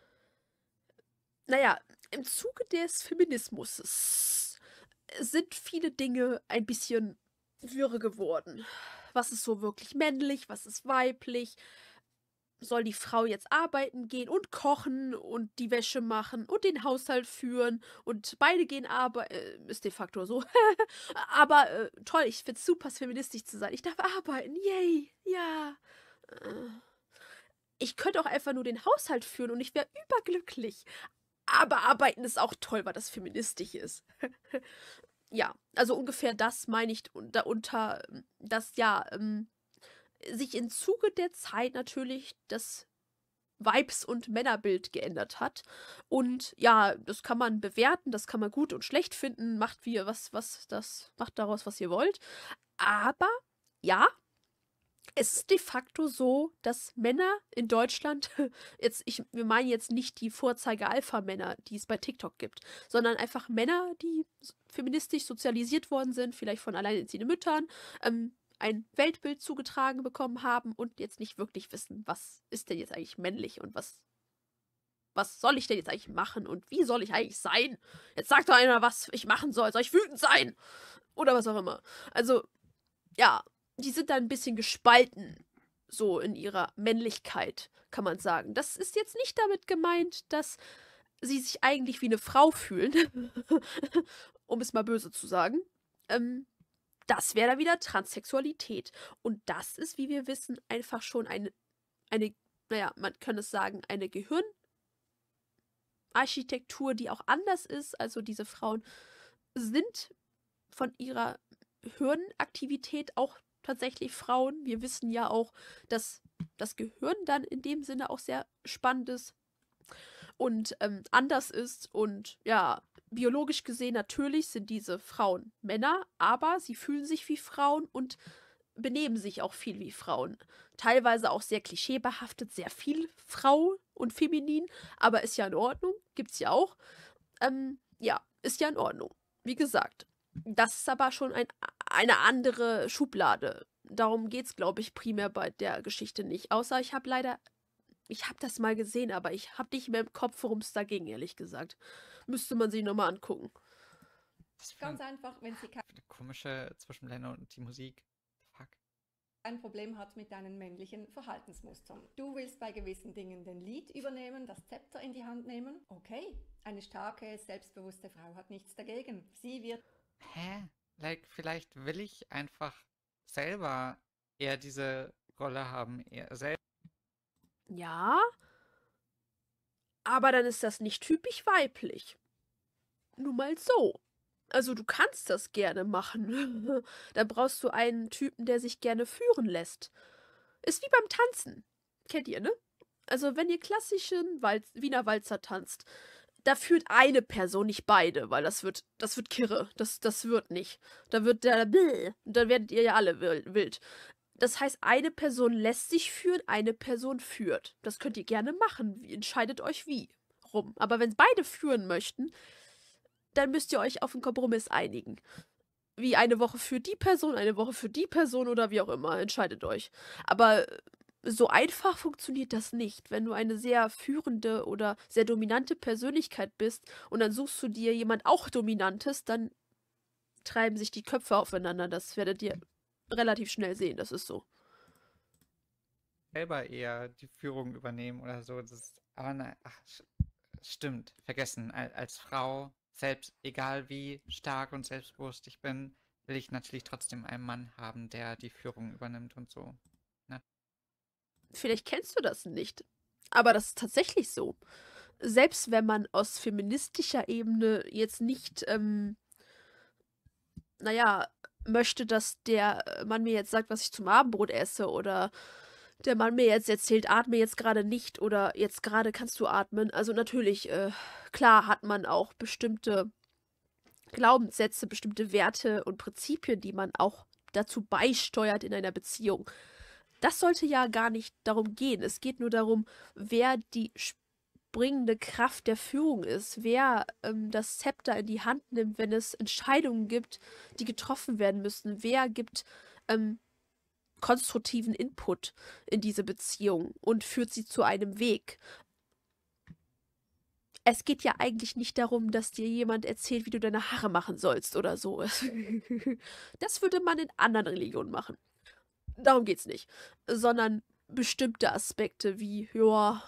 Naja, im Zuge des Feminismus sind viele Dinge ein bisschen wirr geworden. Was ist so wirklich männlich, was ist weiblich? Soll die Frau jetzt arbeiten gehen und kochen und die Wäsche machen und den Haushalt führen und beide gehen arbeiten? Äh, ist de facto so. Aber äh, toll, ich find's super, feministisch zu sein. Ich darf arbeiten, yay, ja. Äh, ich könnte auch einfach nur den Haushalt führen und ich wäre überglücklich. Aber arbeiten ist auch toll, weil das feministisch ist. Ja, also ungefähr das meine ich darunter, dass ja ähm, sich im Zuge der Zeit natürlich das Weibs- und Männerbild geändert hat. Und ja, das kann man bewerten, das kann man gut und schlecht finden, macht wie ihr was, was, das macht daraus, was ihr wollt. Aber ja, es ist de facto so, dass Männer in Deutschland, jetzt, ich, wir meinen jetzt nicht die Vorzeige-Alpha-Männer, die es bei TikTok gibt, sondern einfach Männer, die feministisch sozialisiert worden sind, vielleicht von alleinerziehenden Müttern, ähm, ein Weltbild zugetragen bekommen haben und jetzt nicht wirklich wissen, was ist denn jetzt eigentlich männlich und was, was soll ich denn jetzt eigentlich machen und wie soll ich eigentlich sein? Jetzt sagt doch einer, was ich machen soll. Soll ich wütend sein? Oder was auch immer. Also, ja, die sind da ein bisschen gespalten, so in ihrer Männlichkeit, kann man sagen. Das ist jetzt nicht damit gemeint, dass sie sich eigentlich wie eine Frau fühlen, um es mal böse zu sagen. Ähm, das wäre dann wieder Transsexualität. Und das ist, wie wir wissen, einfach schon eine, eine, naja, man kann es sagen, eine Gehirnarchitektur, die auch anders ist. Also diese Frauen sind von ihrer Hirnaktivität auch tatsächlich Frauen. Wir wissen ja auch, dass das Gehirn dann in dem Sinne auch sehr spannend ist und ähm, anders ist. Und ja, biologisch gesehen natürlich sind diese Frauen Männer, aber sie fühlen sich wie Frauen und benehmen sich auch viel wie Frauen. Teilweise auch sehr klischeebehaftet, sehr viel Frau und feminin, aber ist ja in Ordnung, gibt's ja auch. Ähm, ja, ist ja in Ordnung. Wie gesagt, das ist aber schon ein, eine andere Schublade. Darum geht es, glaube ich, primär bei der Geschichte nicht. Außer ich habe leider, ich habe das mal gesehen, aber ich habe nicht mehr im Kopf, worum es da ging, ehrlich gesagt. Müsste man sich nochmal angucken. Das für Ganz ein- einfach, wenn sie kein eine komische Zwischenblende und die Musik. Fuck. ein Problem hat mit deinen männlichen Verhaltensmustern. Du willst bei gewissen Dingen den Lead übernehmen, das Zepter in die Hand nehmen. Okay, eine starke, selbstbewusste Frau hat nichts dagegen. Sie wird Hä? Like, vielleicht will ich einfach selber eher diese Rolle haben. Eher selbst. Ja, aber dann ist das nicht typisch weiblich. Nur mal so. Also du kannst das gerne machen. Da brauchst du einen Typen, der sich gerne führen lässt. Ist wie beim Tanzen. Kennt ihr, ne? Also wenn ihr klassischen Walz Wiener Walzer tanzt, da führt eine Person, nicht beide, weil das wird, das wird kirre. Das, das wird nicht. Da wird der, dann werdet ihr ja alle wild. Das heißt, eine Person lässt sich führen, eine Person führt. Das könnt ihr gerne machen. Entscheidet euch wie rum. Aber wenn beide führen möchten, dann müsst ihr euch auf einen Kompromiss einigen. Wie eine Woche für die Person, eine Woche für die Person oder wie auch immer. Entscheidet euch. Aber so einfach funktioniert das nicht. Wenn du eine sehr führende oder sehr dominante Persönlichkeit bist und dann suchst du dir jemand auch Dominantes, dann treiben sich die Köpfe aufeinander. Das werdet ihr relativ schnell sehen. Das ist so. selber eher die Führung übernehmen oder so. Das ist, aber na, ach, sch- stimmt, vergessen. Al- Als Frau, selbst egal wie stark und selbstbewusst ich bin, will ich natürlich trotzdem einen Mann haben, der die Führung übernimmt und so. Vielleicht kennst du das nicht. Aber das ist tatsächlich so. Selbst wenn man aus feministischer Ebene jetzt nicht, ähm, naja, möchte, dass der Mann mir jetzt sagt, was ich zum Abendbrot esse oder der Mann mir jetzt erzählt, atme jetzt gerade nicht oder jetzt gerade kannst du atmen. Also natürlich, äh, klar hat man auch bestimmte Glaubenssätze, bestimmte Werte und Prinzipien, die man auch dazu beisteuert in einer Beziehung. Das sollte ja gar nicht darum gehen. Es geht nur darum, wer die springende Kraft der Führung ist, wer ähm, das Zepter in die Hand nimmt, wenn es Entscheidungen gibt, die getroffen werden müssen. Wer gibt ähm, konstruktiven Input in diese Beziehung und führt sie zu einem Weg. Es geht ja eigentlich nicht darum, dass dir jemand erzählt, wie du deine Haare machen sollst oder so. Das würde man in anderen Religionen machen. Darum geht's nicht. Sondern bestimmte Aspekte wie, ja,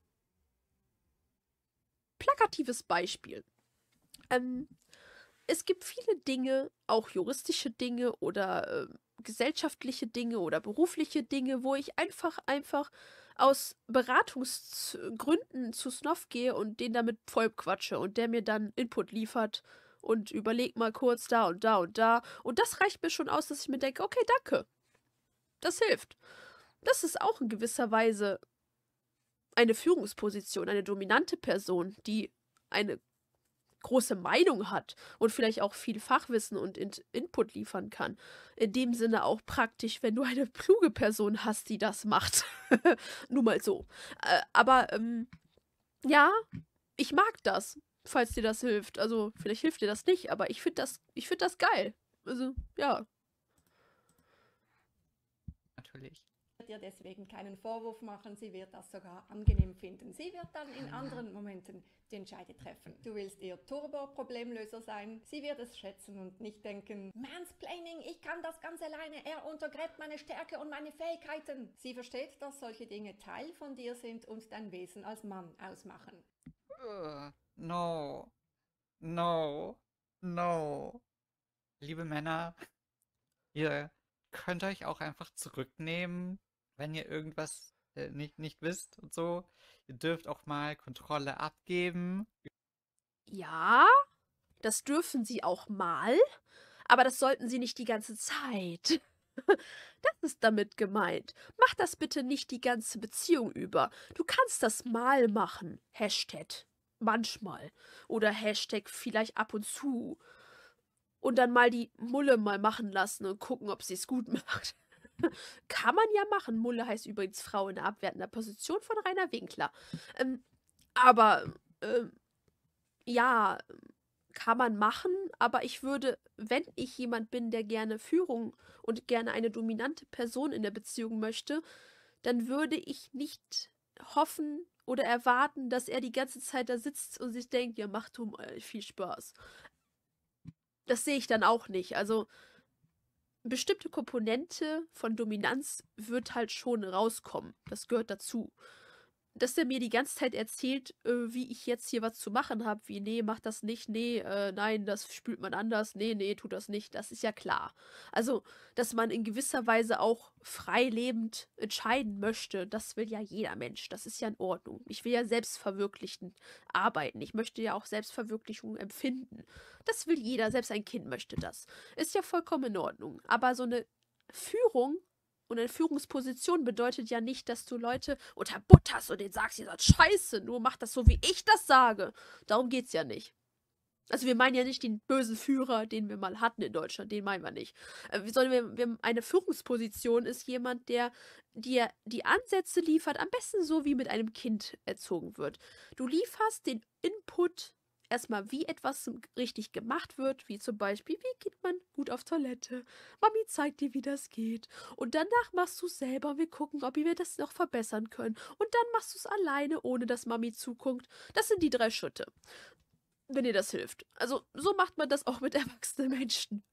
plakatives Beispiel. Ähm, es gibt viele Dinge, auch juristische Dinge oder äh, gesellschaftliche Dinge oder berufliche Dinge, wo ich einfach, einfach aus Beratungsgründen zu Snoff gehe und den damit voll quatsche und der mir dann Input liefert und überlegt mal kurz da und da und da. Und das reicht mir schon aus, dass ich mir denke, okay, danke. Das hilft. Das ist auch in gewisser Weise eine Führungsposition, eine dominante Person, die eine große Meinung hat und vielleicht auch viel Fachwissen und In Input liefern kann. In dem Sinne auch praktisch, wenn du eine kluge Person hast, die das macht. Nur mal so. Äh, aber ähm, ja, ich mag das, falls dir das hilft. Also vielleicht hilft dir das nicht, aber ich finde das, ich finde das geil. Also ja. Natürlich. wird ihr deswegen keinen Vorwurf machen, sie wird das sogar angenehm finden. Sie wird dann in anderen Momenten die Entscheide treffen. Du willst ihr Turbo-Problemlöser sein, sie wird es schätzen und nicht denken, Mansplaining, ich kann das ganz alleine, er untergräbt meine Stärke und meine Fähigkeiten. Sie versteht, dass solche Dinge Teil von dir sind und dein Wesen als Mann ausmachen. Uh, no. No. No. Liebe Männer, ihr könnt euch auch einfach zurücknehmen, wenn ihr irgendwas äh, nicht, nicht wisst und so. Ihr dürft auch mal Kontrolle abgeben. Ja, das dürfen sie auch mal, aber das sollten sie nicht die ganze Zeit. Das ist damit gemeint. Mach das bitte nicht die ganze Beziehung über. Du kannst das mal machen. Hashtag manchmal. Oder Hashtag vielleicht ab und zu. Und dann mal die Mulle mal machen lassen und gucken, ob sie es gut macht. Kann man ja machen. Mulle heißt übrigens Frau in der abwertender Position von Rainer Winkler. Ähm, aber, ähm, ja, kann man machen, aber ich würde, wenn ich jemand bin, der gerne Führung und gerne eine dominante Person in der Beziehung möchte, dann würde ich nicht hoffen oder erwarten, dass er die ganze Zeit da sitzt und sich denkt, ja, mach du mal, viel Spaß. das sehe ich dann auch nicht. Also, bestimmte Komponente von Dominanz wird halt schon rauskommen. Das gehört dazu. Dass der mir die ganze Zeit erzählt, äh, wie ich jetzt hier was zu machen habe, wie, nee, mach das nicht, nee, äh, nein, das spült man anders, nee, nee, tu das nicht, das ist ja klar. Also, dass man in gewisser Weise auch frei lebend entscheiden möchte, das will ja jeder Mensch, das ist ja in Ordnung. Ich will ja selbstverwirklichend arbeiten, ich möchte ja auch Selbstverwirklichung empfinden. Das will jeder, selbst ein Kind möchte das. Ist ja vollkommen in Ordnung. Aber so eine Führung und eine Führungsposition bedeutet ja nicht, dass du Leute unterbutterst und denen sagst, ihr seid scheiße, nur macht das so, wie ich das sage. Darum geht's ja nicht. Also wir meinen ja nicht den bösen Führer, den wir mal hatten in Deutschland, den meinen wir nicht. Äh, sondern wir, wir, eine Führungsposition ist jemand, der dir die Ansätze liefert, am besten so, wie mit einem Kind erzogen wird. Du lieferst den Input erstmal, wie etwas richtig gemacht wird, wie zum Beispiel, wie geht man gut auf Toilette? Mami zeigt dir, wie das geht. Und danach machst du es selber und wir gucken, ob wir das noch verbessern können. Und dann machst du es alleine, ohne dass Mami zuguckt. Das sind die drei Schritte, wenn dir das hilft. Also so macht man das auch mit erwachsenen Menschen.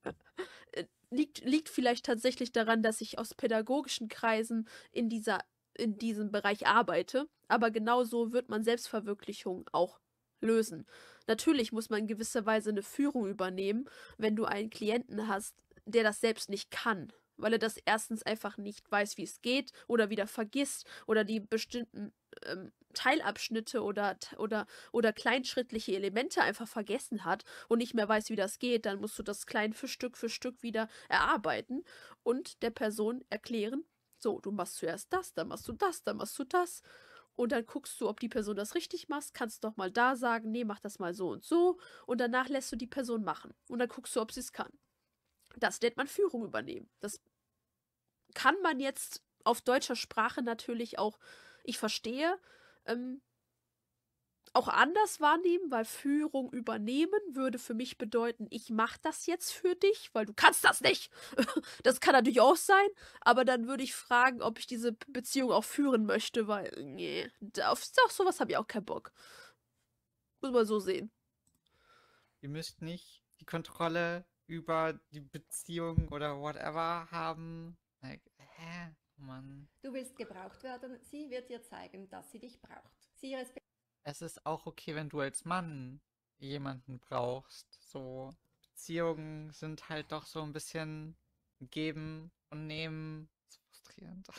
liegt, liegt vielleicht tatsächlich daran, dass ich aus pädagogischen Kreisen in, dieser, in diesem Bereich arbeite. Aber genauso wird man Selbstverwirklichung auch lösen. Natürlich muss man in gewisser Weise eine Führung übernehmen, wenn du einen Klienten hast, der das selbst nicht kann, weil er das erstens einfach nicht weiß, wie es geht oder wieder vergisst oder die bestimmten ähm, Teilabschnitte oder, oder, oder kleinschrittliche Elemente einfach vergessen hat und nicht mehr weiß, wie das geht. Dann musst du das klein für Stück für Stück wieder erarbeiten und der Person erklären, so, du machst zuerst das, dann machst du das, dann machst du das. Und dann guckst du, ob die Person das richtig macht, kannst doch mal da sagen, nee, mach das mal so und so. Und danach lässt du die Person machen. Und dann guckst du, ob sie es kann. Das nennt man Führung übernehmen. Das kann man jetzt auf deutscher Sprache natürlich auch, ich verstehe, ähm, auch anders wahrnehmen, weil Führung übernehmen würde für mich bedeuten, ich mache das jetzt für dich, weil du kannst das nicht. Das kann natürlich auch sein, aber dann würde ich fragen, ob ich diese Beziehung auch führen möchte, weil, nee, auf, auf sowas habe ich auch keinen Bock. Muss man so sehen. Ihr müsst nicht die Kontrolle über die Beziehung oder whatever haben. Like, hä? Mann. Du willst gebraucht werden, sie wird dir zeigen, dass sie dich braucht. Sie respektiert. Es ist auch okay, wenn du als Mann jemanden brauchst. So, Beziehungen sind halt doch so ein bisschen geben und nehmen. Das ist frustrierend.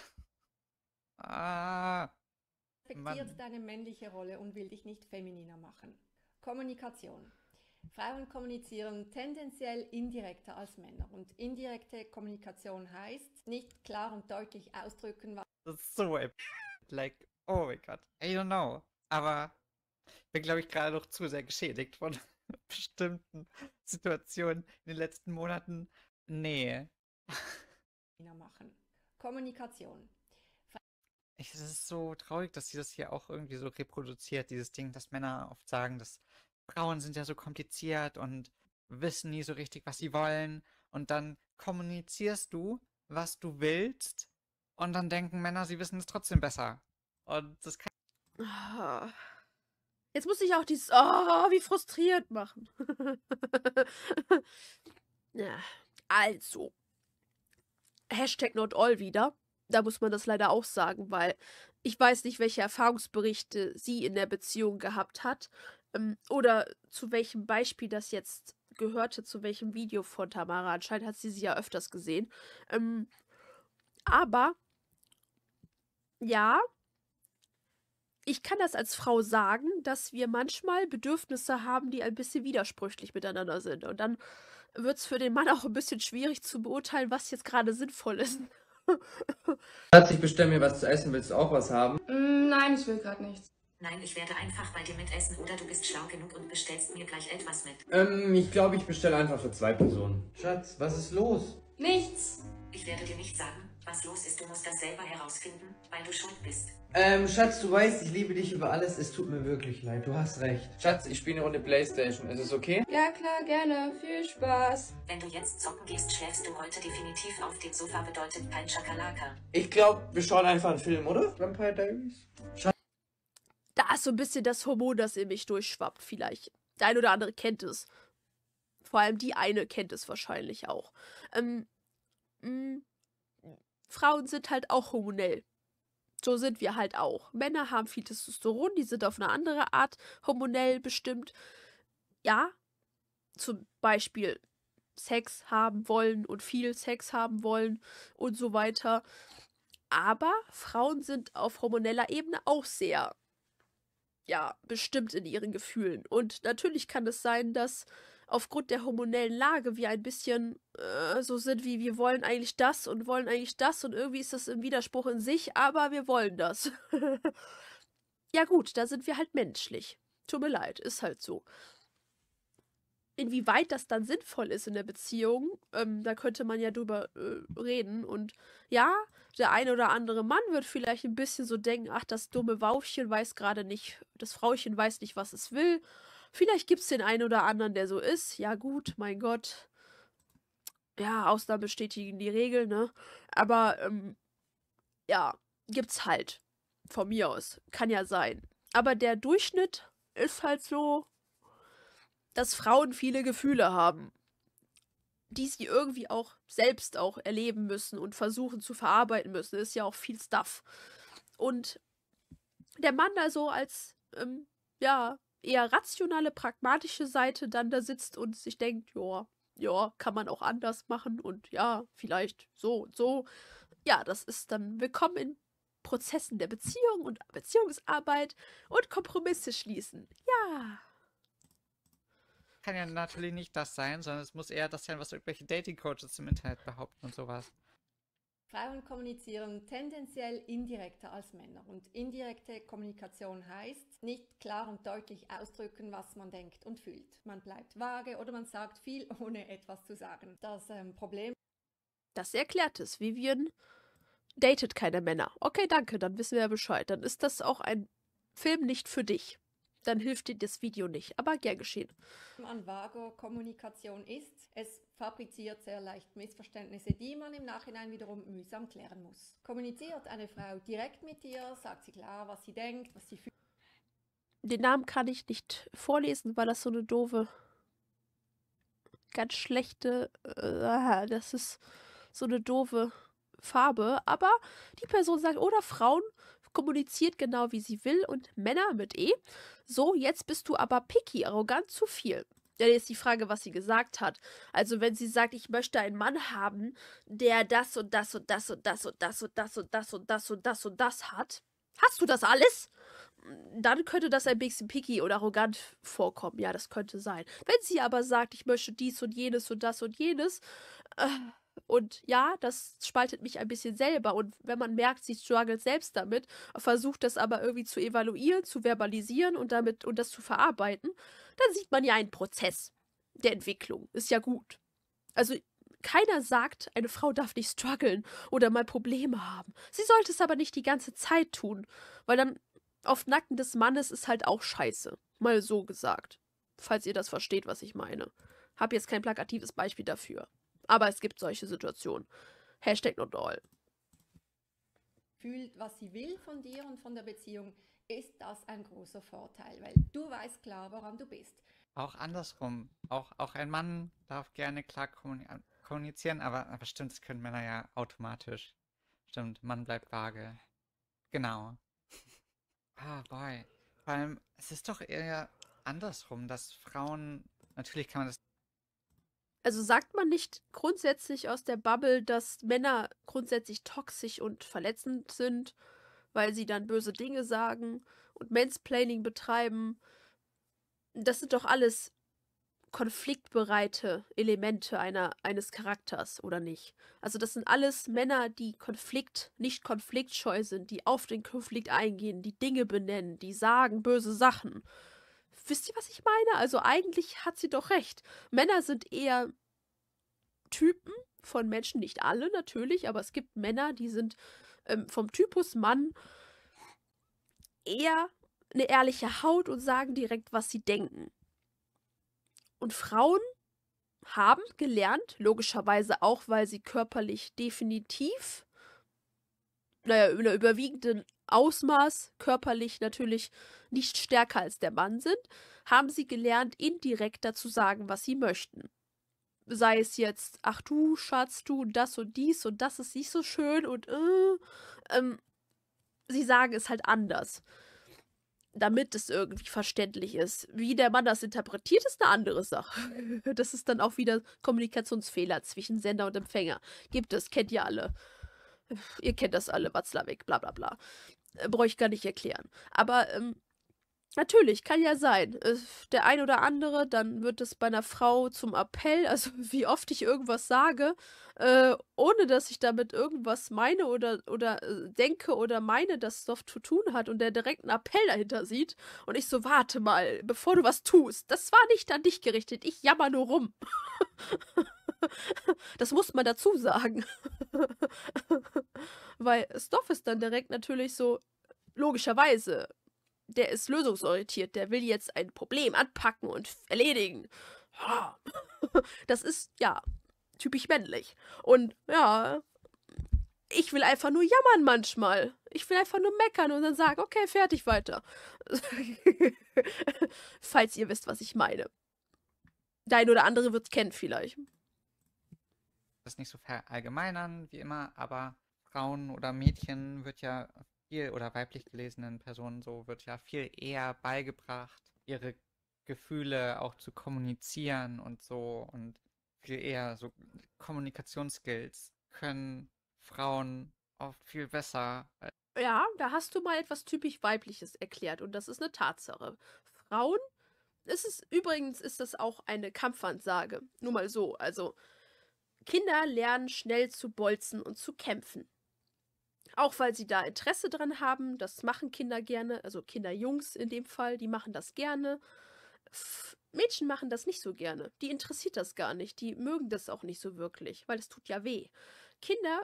ah. respektiert Mann. deine männliche Rolle und will dich nicht femininer machen. Kommunikation. Frauen kommunizieren tendenziell indirekter als Männer. Und indirekte Kommunikation heißt, nicht klar und deutlich ausdrücken, was Das ist so ep- like, oh mein Gott. I don't know. Aber ich bin, glaube ich, gerade noch zu sehr geschädigt von bestimmten Situationen in den letzten Monaten. Nee. Männer machen. Kommunikation. Ich, es ist so traurig, dass sie das hier auch irgendwie so reproduziert, dieses Ding, dass Männer oft sagen, dass Frauen sind ja so kompliziert und wissen nie so richtig, was sie wollen. Und dann kommunizierst du, was du willst, und dann denken Männer, sie wissen es trotzdem besser. Und das kann. Ah. Jetzt muss ich auch dieses, oh, wie frustriert machen. Ja, also. Hashtag not all wieder. Da muss man das leider auch sagen, weil ich weiß nicht, welche Erfahrungsberichte sie in der Beziehung gehabt hat. Ähm, oder zu welchem Beispiel das jetzt gehörte, zu welchem Video von Tamara. Anscheinend hat sie sie ja öfters gesehen. Ähm, aber, ja, ich kann das als Frau sagen, dass wir manchmal Bedürfnisse haben, die ein bisschen widersprüchlich miteinander sind. Und dann wird es für den Mann auch ein bisschen schwierig zu beurteilen, was jetzt gerade sinnvoll ist. Schatz, ich bestelle mir was zu essen. Willst du auch was haben? Mm, nein, ich will gerade nichts. Nein, ich werde einfach bei dir mitessen oder du bist schlau genug und bestellst mir gleich etwas mit. Ähm, ich glaube, ich bestelle einfach für zwei Personen. Schatz, was ist los? Nichts. Ich werde dir nicht sagen, was los ist. Du musst das selber herausfinden, weil du schuld bist. Ähm, Schatz, du weißt, ich liebe dich über alles. Es tut mir wirklich leid. Du hast recht. Schatz, ich spiele eine Runde Playstation. Ist es okay? Ja, klar, gerne. Viel Spaß. Wenn du jetzt zocken gehst, schläfst du heute definitiv auf dem Sofa, bedeutet kein Schakalaka. Ich glaube, wir schauen einfach einen Film, oder? Vampire Diaries. Schatz. Da ist so ein bisschen das Hormon, das in mich durchschwappt, vielleicht. Der ein oder andere kennt es. Vor allem die eine kennt es wahrscheinlich auch. Ähm, mh, Frauen sind halt auch hormonell. So sind wir halt auch. Männer haben viel Testosteron, die sind auf eine andere Art hormonell bestimmt. Ja, zum Beispiel Sex haben wollen und viel Sex haben wollen und so weiter. Aber Frauen sind auf hormoneller Ebene auch sehr, ja, bestimmt in ihren Gefühlen. Und natürlich kann es sein, dass aufgrund der hormonellen Lage wir ein bisschen äh, so sind wie, wir wollen eigentlich das und wollen eigentlich das und irgendwie ist das ein Widerspruch in sich, aber wir wollen das. Ja gut, da sind wir halt menschlich. Tut mir leid, ist halt so. Inwieweit das dann sinnvoll ist in der Beziehung, ähm, da könnte man ja drüber äh, reden. Und ja, der eine oder andere Mann wird vielleicht ein bisschen so denken, ach, das dumme Waufchen weiß gerade nicht, das Frauchen weiß nicht, was es will. Vielleicht gibt es den einen oder anderen, der so ist. Ja gut, mein Gott. Ja, Ausnahmen bestätigen die Regel, ne? Aber, ähm, ja, gibt's halt. Von mir aus. Kann ja sein. Aber der Durchschnitt ist halt so, dass Frauen viele Gefühle haben, die sie irgendwie auch selbst auch erleben müssen und versuchen zu verarbeiten müssen. Ist ja auch viel Stuff. Und der Mann also als, ähm, ja, eher rationale, pragmatische Seite dann da sitzt und sich denkt, ja, ja, kann man auch anders machen und ja, vielleicht so und so. Ja, das ist dann willkommen in Prozessen der Beziehung und Beziehungsarbeit und Kompromisse schließen. Ja. Kann ja natürlich nicht das sein, sondern es muss eher das sein, was irgendwelche Dating-Coaches im Internet behaupten und sowas. Frauen kommunizieren tendenziell indirekter als Männer. Und indirekte Kommunikation heißt, nicht klar und deutlich ausdrücken, was man denkt und fühlt. Man bleibt vage oder man sagt viel, ohne etwas zu sagen. Das ähm, Problem... Das erklärt es. Vivian datet keine Männer. Okay, danke, dann wissen wir ja Bescheid. Dann ist das auch ein Film nicht für dich. Dann hilft dir das Video nicht, aber gern geschehen. An vager Kommunikation ist, es fabriziert sehr leicht Missverständnisse, die man im Nachhinein wiederum mühsam klären muss. Kommuniziert eine Frau direkt mit dir, sagt sie klar, was sie denkt, was sie fühlt. Den Namen kann ich nicht vorlesen, weil das so eine doofe, ganz schlechte, äh, das ist so eine doofe Farbe, aber die Person sagt, oder Frauen kommuniziert genau, wie sie will und Männer mit E. So, jetzt bist du aber picky, arrogant, zu viel. Ja, jetzt die Frage, was sie gesagt hat. Also, wenn sie sagt, ich möchte einen Mann haben, der das und das und das und das und das und das und das und das und das und das hat. Hast du das alles? Dann könnte das ein bisschen picky oder arrogant vorkommen. Ja, das könnte sein. Wenn sie aber sagt, ich möchte dies und jenes und das und jenes, äh, und ja, das spaltet mich ein bisschen selber. Und wenn man merkt, sie struggelt selbst damit, versucht das aber irgendwie zu evaluieren, zu verbalisieren und damit und das zu verarbeiten, dann sieht man ja einen Prozess der Entwicklung. Ist ja gut. Also keiner sagt, eine Frau darf nicht strugglen oder mal Probleme haben. Sie sollte es aber nicht die ganze Zeit tun, weil dann auf Nacken des Mannes ist halt auch scheiße. Mal so gesagt. Falls ihr das versteht, was ich meine. Hab jetzt kein plakatives Beispiel dafür. Aber es gibt solche Situationen. Hashtag not all. Fühlt, was sie will von dir und von der Beziehung, ist das ein großer Vorteil, weil du weißt klar, woran du bist. Auch andersrum. Auch, auch ein Mann darf gerne klar kommunizieren, aber, aber stimmt, das können Männer ja automatisch. Stimmt, Mann bleibt vage. Genau. Ah, boy. Vor allem, es ist doch eher andersrum, dass Frauen, natürlich kann man das. Also sagt man nicht grundsätzlich aus der Bubble, dass Männer grundsätzlich toxisch und verletzend sind, weil sie dann böse Dinge sagen und Mansplaining betreiben? Das sind doch alles konfliktbereite Elemente einer, eines Charakters, oder nicht? Also das sind alles Männer, die Konflikt, nicht konfliktscheu sind, die auf den Konflikt eingehen, die Dinge benennen, die sagen böse Sachen. Wisst ihr, was ich meine? Also eigentlich hat sie doch recht. Männer sind eher Typen von Menschen, nicht alle natürlich, aber es gibt Männer, die sind ähm, vom Typus Mann eher eine ehrliche Haut und sagen direkt, was sie denken. Und Frauen haben gelernt, logischerweise auch, weil sie körperlich definitiv, naja, in einer überwiegenden Ausmaß körperlich natürlich nicht stärker als der Mann sind, haben sie gelernt, indirekt dazu sagen, was sie möchten. sei es jetzt, ach du, Schatz, du, das und dies und das ist nicht so schön und äh, ähm, sie sagen es halt anders, damit es irgendwie verständlich ist. Wie der Mann das interpretiert, ist eine andere Sache. Das ist dann auch wieder Kommunikationsfehler zwischen Sender und Empfänger. Gibt es, kennt ihr alle. Ihr kennt das alle, Watzlawick, bla bla bla. Äh, Brauche ich gar nicht erklären. Aber ähm, natürlich, kann ja sein. Äh, Der ein oder andere, dann wird es bei einer Frau zum Appell, also wie oft ich irgendwas sage, äh, ohne dass ich damit irgendwas meine oder, oder äh, denke oder meine, dass es doch zu tun hat und der direkt einen Appell dahinter sieht. Und ich so, warte mal, bevor du was tust. Das war nicht an dich gerichtet, ich jammer nur rum. Das muss man dazu sagen. Weil Stoff ist dann direkt natürlich so, logischerweise, der ist lösungsorientiert, der will jetzt ein Problem anpacken und erledigen. Ha. Das ist, ja, typisch männlich. Und ja, ich will einfach nur jammern manchmal. Ich will einfach nur meckern und dann sagen, okay, fertig, weiter. Falls ihr wisst, was ich meine. Der ein oder andere wird es kennen vielleicht. Das nicht so verallgemeinern wie immer, aber Frauen oder Mädchen wird ja viel, oder weiblich gelesenen Personen so, wird ja viel eher beigebracht, ihre Gefühle auch zu kommunizieren und so, und viel eher so Kommunikationsskills können Frauen oft viel besser. Ja, da hast du mal etwas typisch Weibliches erklärt und das ist eine Tatsache. Frauen, ist es übrigens, ist das auch eine Kampfansage. Nur mal so, also Kinder lernen schnell zu bolzen und zu kämpfen. Auch weil sie da Interesse dran haben, das machen Kinder gerne, also Kinderjungs in dem Fall, die machen das gerne. F- Mädchen machen das nicht so gerne. Die interessiert das gar nicht. Die mögen das auch nicht so wirklich, weil es tut ja weh. Kinder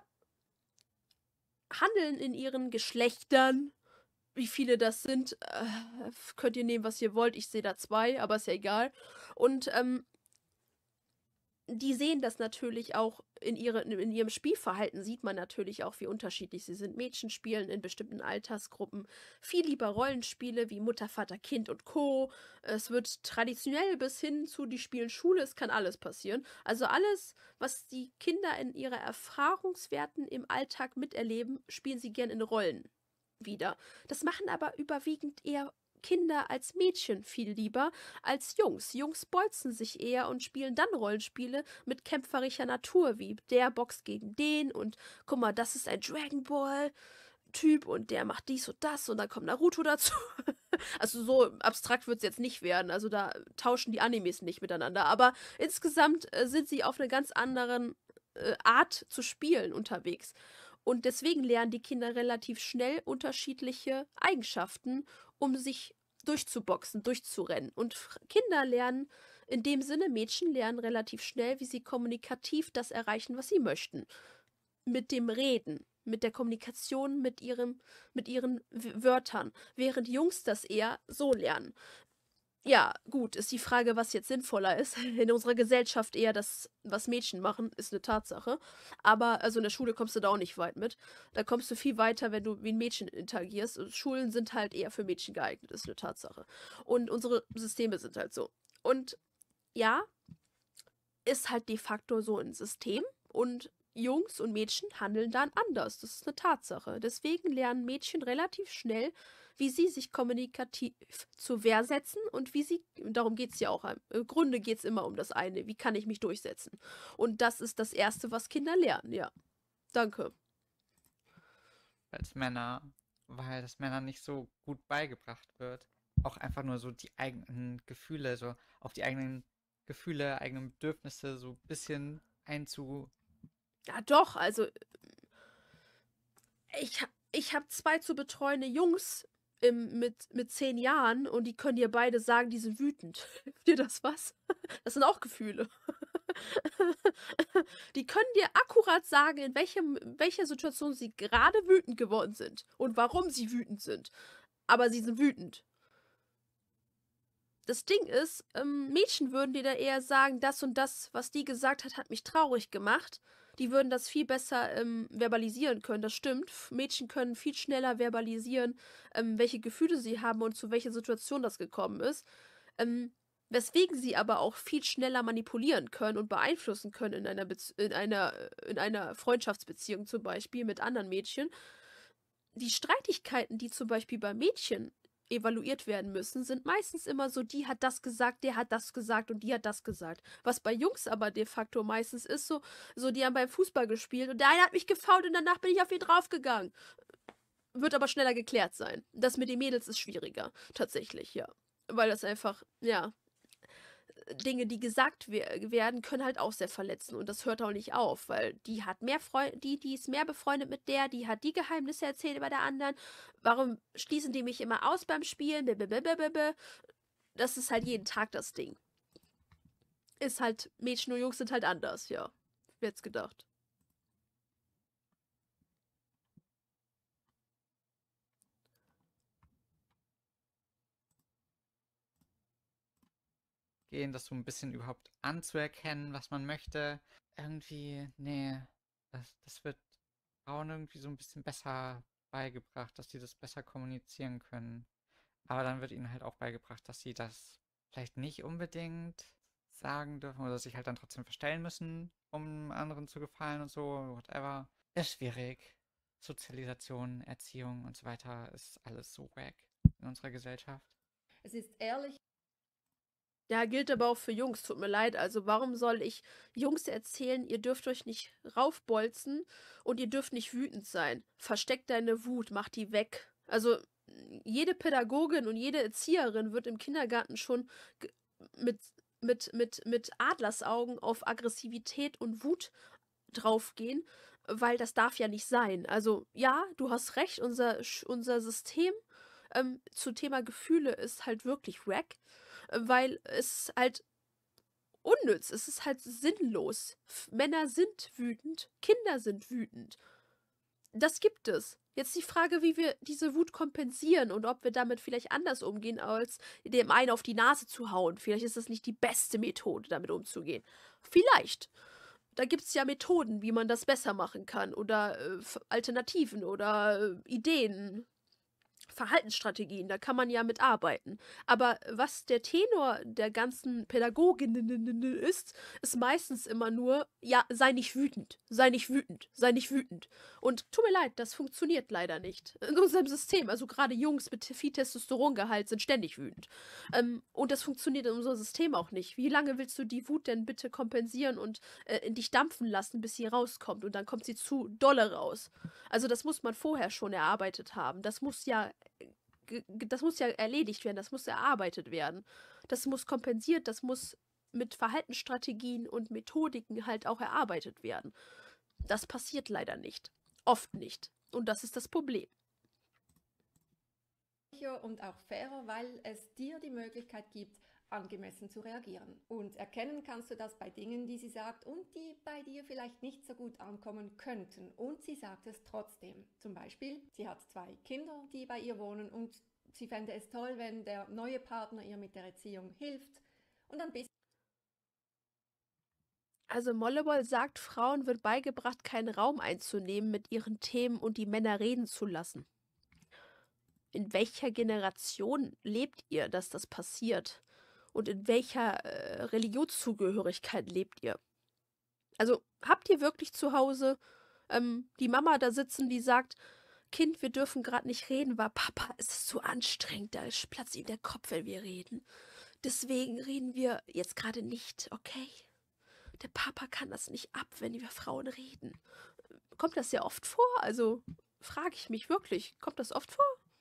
handeln in ihren Geschlechtern, wie viele das sind, äh, könnt ihr nehmen, was ihr wollt. Ich sehe da zwei, aber ist ja egal. Und ähm, die sehen das natürlich auch in, ihre, in ihrem Spielverhalten, sieht man natürlich auch, wie unterschiedlich sie sind. Mädchen spielen in bestimmten Altersgruppen viel lieber Rollenspiele wie Mutter, Vater, Kind und Co. Es wird traditionell bis hin zu, die spielen Schule, es kann alles passieren. Also alles, was die Kinder in ihrer Erfahrungswerten im Alltag miterleben, spielen sie gern in Rollen wieder. Das machen aber überwiegend eher Kinder als Mädchen viel lieber als Jungs. Jungs bolzen sich eher und spielen dann Rollenspiele mit kämpferischer Natur, wie der boxt gegen den und guck mal, das ist ein Dragon Ball Typ und der macht dies und das und dann kommt Naruto dazu. Also so abstrakt wird es jetzt nicht werden, also da tauschen die Animes nicht miteinander, aber insgesamt äh, sind sie auf eine ganz anderen äh, Art zu spielen unterwegs. Und deswegen lernen die Kinder relativ schnell unterschiedliche Eigenschaften, um sich durchzuboxen, durchzurennen. Und F- Kinder lernen, in dem Sinne, Mädchen lernen relativ schnell, wie sie kommunikativ das erreichen, was sie möchten. Mit dem Reden, mit der Kommunikation, mit ihrem, mit ihren W- Wörtern. Während Jungs das eher so lernen. Ja, gut, ist die Frage, was jetzt sinnvoller ist. In unserer Gesellschaft eher das, was Mädchen machen, ist eine Tatsache. Aber, also in der Schule kommst du da auch nicht weit mit. Da kommst du viel weiter, wenn du wie ein Mädchen interagierst. Und Schulen sind halt eher für Mädchen geeignet, ist eine Tatsache. Und unsere Systeme sind halt so. Und ja, ist halt de facto so ein System. Und Jungs und Mädchen handeln dann anders. Das ist eine Tatsache. Deswegen lernen Mädchen relativ schnell, wie sie sich kommunikativ zur Wehr setzen und wie sie, darum geht es ja auch, im Grunde geht es immer um das eine, wie kann ich mich durchsetzen. Und das ist das Erste, was Kinder lernen, ja. Danke. Als Männer, weil das Männern nicht so gut beigebracht wird. Auch einfach nur so die eigenen Gefühle, so auf die eigenen Gefühle, eigenen Bedürfnisse so ein bisschen einzu... Ja, doch, also ich, ha- ich habe zwei zu betreuende Jungs im, mit, mit zehn Jahren und die können dir beide sagen, die sind wütend. Hilft dir das was? Das sind auch Gefühle. Die können dir akkurat sagen, in welchem, welcher Situation sie gerade wütend geworden sind und warum sie wütend sind. Aber sie sind wütend. Das Ding ist, ähm, Mädchen würden dir da eher sagen, das und das, was die gesagt hat, hat mich traurig gemacht. Die würden das viel besser ähm, verbalisieren können, das stimmt. F- Mädchen können viel schneller verbalisieren, ähm, welche Gefühle sie haben und zu welcher Situation das gekommen ist. Ähm, Weswegen sie aber auch viel schneller manipulieren können und beeinflussen können in einer, Bez in einer, in einer Freundschaftsbeziehung zum Beispiel mit anderen Mädchen. Die Streitigkeiten, die zum Beispiel bei Mädchen evaluiert werden müssen, sind meistens immer so, die hat das gesagt, der hat das gesagt und die hat das gesagt. Was bei Jungs aber de facto meistens ist, so, so die haben beim Fußball gespielt und der eine hat mich gefoult und danach bin ich auf ihn draufgegangen. Wird aber schneller geklärt sein. Das mit den Mädels ist schwieriger, tatsächlich, ja. Weil das einfach, ja, Dinge, die gesagt we werden, können halt auch sehr verletzen und das hört auch nicht auf, weil die hat mehr Freunde, die, die ist mehr befreundet mit der, die hat die Geheimnisse erzählt über der anderen. Warum schließen die mich immer aus beim Spielen? Blablabla. Das ist halt jeden Tag das Ding. Ist halt, Mädchen und Jungs sind halt anders, ja. Wer hätte gedacht. Gehen, das so ein bisschen überhaupt anzuerkennen, was man möchte. Irgendwie, nee, das, das wird Frauen irgendwie so ein bisschen besser beigebracht, dass sie das besser kommunizieren können. Aber dann wird ihnen halt auch beigebracht, dass sie das vielleicht nicht unbedingt sagen dürfen oder sich halt dann trotzdem verstellen müssen, um anderen zu gefallen und so, whatever. Ist schwierig. Sozialisation, Erziehung und so weiter ist alles so wack in unserer Gesellschaft. Es ist ehrlich. Ja, gilt aber auch für Jungs, tut mir leid. Also warum soll ich Jungs erzählen, ihr dürft euch nicht raufbolzen und ihr dürft nicht wütend sein? Versteckt deine Wut, mach die weg. Also jede Pädagogin und jede Erzieherin wird im Kindergarten schon mit, mit, mit, mit Adlersaugen auf Aggressivität und Wut draufgehen, weil das darf ja nicht sein. Also ja, du hast recht, unser, unser System ähm, zu Thema Gefühle ist halt wirklich wack. Weil es halt unnütz, es ist halt sinnlos. F- Männer sind wütend, Kinder sind wütend. Das gibt es. Jetzt die Frage, wie wir diese Wut kompensieren und ob wir damit vielleicht anders umgehen, als dem einen auf die Nase zu hauen. Vielleicht ist das nicht die beste Methode, damit umzugehen. Vielleicht. Da gibt es ja Methoden, wie man das besser machen kann oder äh, Alternativen oder äh, Ideen. Verhaltensstrategien, da kann man ja mitarbeiten. Aber was der Tenor der ganzen Pädagoginnen ist, ist meistens immer nur, ja, sei nicht wütend, sei nicht wütend, sei nicht wütend. Und tut mir leid, das funktioniert leider nicht. In unserem System, also gerade Jungs mit viel Testosterongehalt sind ständig wütend. Ähm, und das funktioniert in unserem System auch nicht. Wie lange willst du die Wut denn bitte kompensieren und äh, in dich dampfen lassen, bis sie rauskommt? Und dann kommt sie zu dolle raus. Also das muss man vorher schon erarbeitet haben. Das muss ja das muss ja erledigt werden, das muss erarbeitet werden. Das muss kompensiert, das muss mit Verhaltensstrategien und Methodiken halt auch erarbeitet werden. Das passiert leider nicht. Oft nicht. Und das ist das Problem. Und auch fairer, weil es dir die Möglichkeit gibt, angemessen zu reagieren. Und erkennen kannst du das bei Dingen, die sie sagt und die bei dir vielleicht nicht so gut ankommen könnten. Und sie sagt es trotzdem. Zum Beispiel, sie hat zwei Kinder, die bei ihr wohnen und sie fände es toll, wenn der neue Partner ihr mit der Erziehung hilft. Und ein bisschen. Also Molleball sagt, Frauen wird beigebracht, keinen Raum einzunehmen mit ihren Themen und die Männer reden zu lassen. In welcher Generation lebt ihr, dass das passiert? Und in welcher äh, Religionszugehörigkeit lebt ihr? Also habt ihr wirklich zu Hause ähm, die Mama da sitzen, die sagt, Kind, wir dürfen gerade nicht reden, weil Papa, es ist zu anstrengend, da platzt ihm der Kopf, wenn wir reden. Deswegen reden wir jetzt gerade nicht, okay? Der Papa kann das nicht ab, wenn wir Frauen reden. Kommt das sehr oft vor? Also frage ich mich wirklich, kommt das oft vor?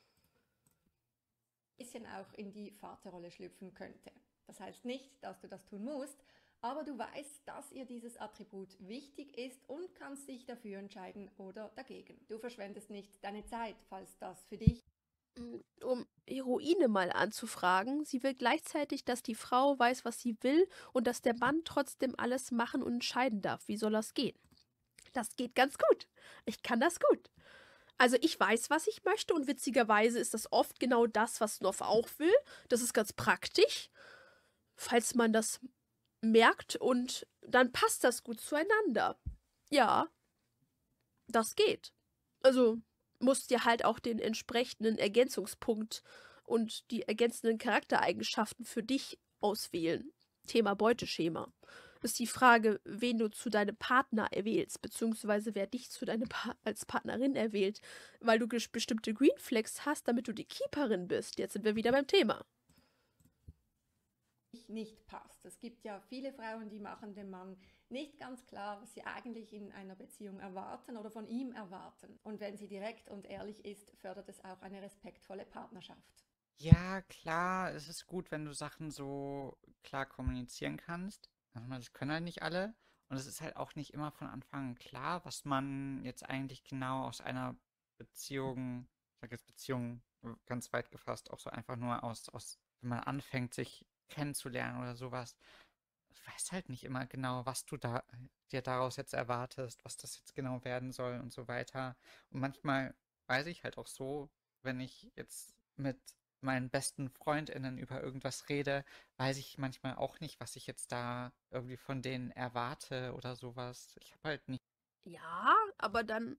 Bisschen auch in die Vaterrolle schlüpfen könnte. Das heißt nicht, dass du das tun musst, aber du weißt, dass ihr dieses Attribut wichtig ist und kannst dich dafür entscheiden oder dagegen. Du verschwendest nicht deine Zeit, falls das für dich... Um Heroine mal anzufragen, sie will gleichzeitig, dass die Frau weiß, was sie will und dass der Mann trotzdem alles machen und entscheiden darf. Wie soll das gehen? Das geht ganz gut. Ich kann das gut. Also ich weiß, was ich möchte und witzigerweise ist das oft genau das, was Noff auch will. Das ist ganz praktisch, falls man das merkt und dann passt das gut zueinander. Ja, das geht. Also musst dir halt auch den entsprechenden Ergänzungspunkt und die ergänzenden Charaktereigenschaften für dich auswählen. Thema Beuteschema. Ist die Frage, wen du zu deinem Partner erwählst, beziehungsweise wer dich zu deinem pa als Partnerin erwählt, weil du bestimmte Green Flags hast, damit du die Keeperin bist. Jetzt sind wir wieder beim Thema. Nicht passt. Es gibt ja viele Frauen, die machen dem Mann nicht ganz klar, was sie eigentlich in einer Beziehung erwarten oder von ihm erwarten. Und wenn sie direkt und ehrlich ist, fördert es auch eine respektvolle Partnerschaft. Ja, klar, es ist gut, wenn du Sachen so klar kommunizieren kannst. Aber das können halt nicht alle. Und es ist halt auch nicht immer von Anfang an klar, was man jetzt eigentlich genau aus einer Beziehung, ich sage jetzt Beziehung ganz weit gefasst, auch so einfach nur aus, aus, wenn man anfängt, sich kennenzulernen oder sowas. Du weißt halt nicht immer genau, was du da dir daraus jetzt erwartest, was das jetzt genau werden soll und so weiter. Und manchmal weiß ich halt auch so, wenn ich jetzt mit meinen besten FreundInnen über irgendwas rede, weiß ich manchmal auch nicht, was ich jetzt da irgendwie von denen erwarte oder sowas. Ich habe halt nicht. Ja, aber dann.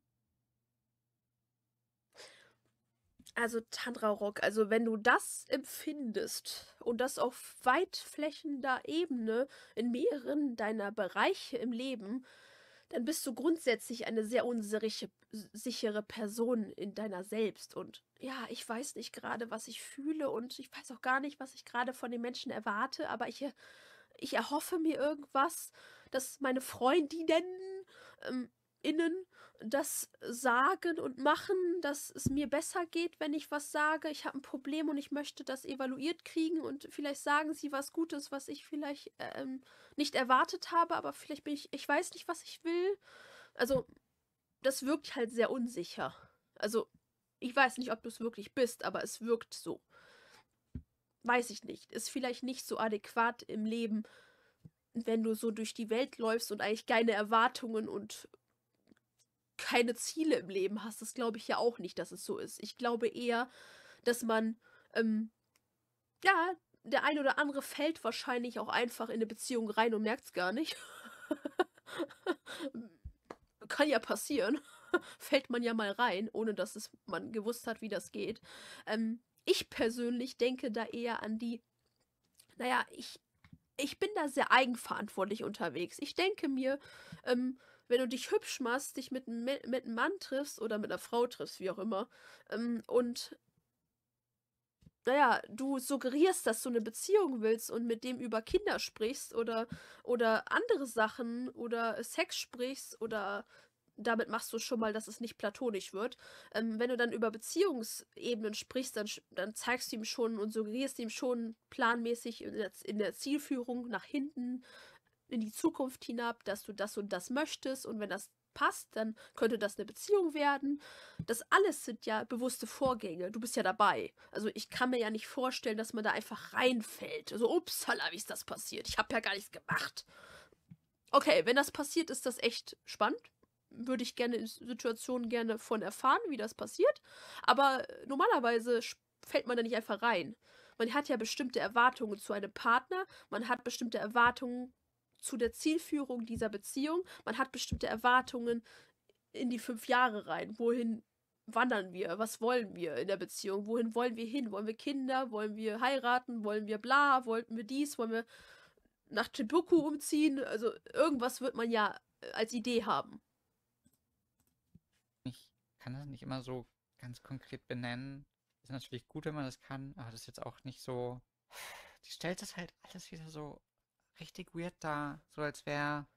Also Tantra Rock, also wenn du das empfindest und das auf weitflächender Ebene in mehreren deiner Bereiche im Leben, dann bist du grundsätzlich eine sehr unsichere sichere Person in deiner selbst. Und ja, ich weiß nicht gerade, was ich fühle und ich weiß auch gar nicht, was ich gerade von den Menschen erwarte, aber ich, ich erhoffe mir irgendwas, dass meine Freundinnen ähm, innen das sagen und machen, dass es mir besser geht, wenn ich was sage. Ich habe ein Problem und ich möchte das evaluiert kriegen und vielleicht sagen sie was Gutes, was ich vielleicht ähm, nicht erwartet habe, aber vielleicht bin ich, ich weiß nicht, was ich will. Also, das wirkt halt sehr unsicher. Also, ich weiß nicht, ob du es wirklich bist, aber es wirkt so. Weiß ich nicht. Ist vielleicht nicht so adäquat im Leben, wenn du so durch die Welt läufst und eigentlich keine Erwartungen und keine Ziele im Leben hast. Das glaube ich ja auch nicht, dass es so ist. Ich glaube eher, dass man, ähm, ja, der ein oder andere fällt wahrscheinlich auch einfach in eine Beziehung rein und merkt es gar nicht. Kann ja passieren. Fällt man ja mal rein, ohne dass es man gewusst hat, wie das geht. Ähm, ich persönlich denke da eher an die, naja, ich, ich bin da sehr eigenverantwortlich unterwegs. Ich denke mir, ähm, wenn du dich hübsch machst, dich mit, mit einem Mann triffst oder mit einer Frau triffst, wie auch immer, ähm, und naja, du suggerierst, dass du eine Beziehung willst und mit dem über Kinder sprichst oder, oder andere Sachen oder Sex sprichst oder damit machst du schon mal, dass es nicht platonisch wird. Ähm, wenn du dann über Beziehungsebenen sprichst, dann, dann zeigst du ihm schon und suggerierst ihm schon planmäßig in der, in der Zielführung nach hinten in die Zukunft hinab, dass du das und das möchtest und wenn das passt, dann könnte das eine Beziehung werden. Das alles sind ja bewusste Vorgänge. Du bist ja dabei. Also ich kann mir ja nicht vorstellen, dass man da einfach reinfällt. Also upsala, wie ist das passiert? Ich habe ja gar nichts gemacht. Okay, wenn das passiert, ist das echt spannend. Würde ich gerne in Situationen gerne von erfahren, wie das passiert. Aber normalerweise fällt man da nicht einfach rein. Man hat ja bestimmte Erwartungen zu einem Partner. Man hat bestimmte Erwartungen zu der Zielführung dieser Beziehung. Man hat bestimmte Erwartungen in die fünf Jahre rein. Wohin wandern wir? Was wollen wir in der Beziehung? Wohin wollen wir hin? Wollen wir Kinder? Wollen wir heiraten? Wollen wir bla? Wollen wir dies? Wollen wir nach Timbuktu umziehen? Also irgendwas wird man ja als Idee haben. Ich kann das nicht immer so ganz konkret benennen. Ist natürlich gut, wenn man das kann, aber das ist jetzt auch nicht so. Die stellt das halt alles wieder so richtig weird da, so als wäre.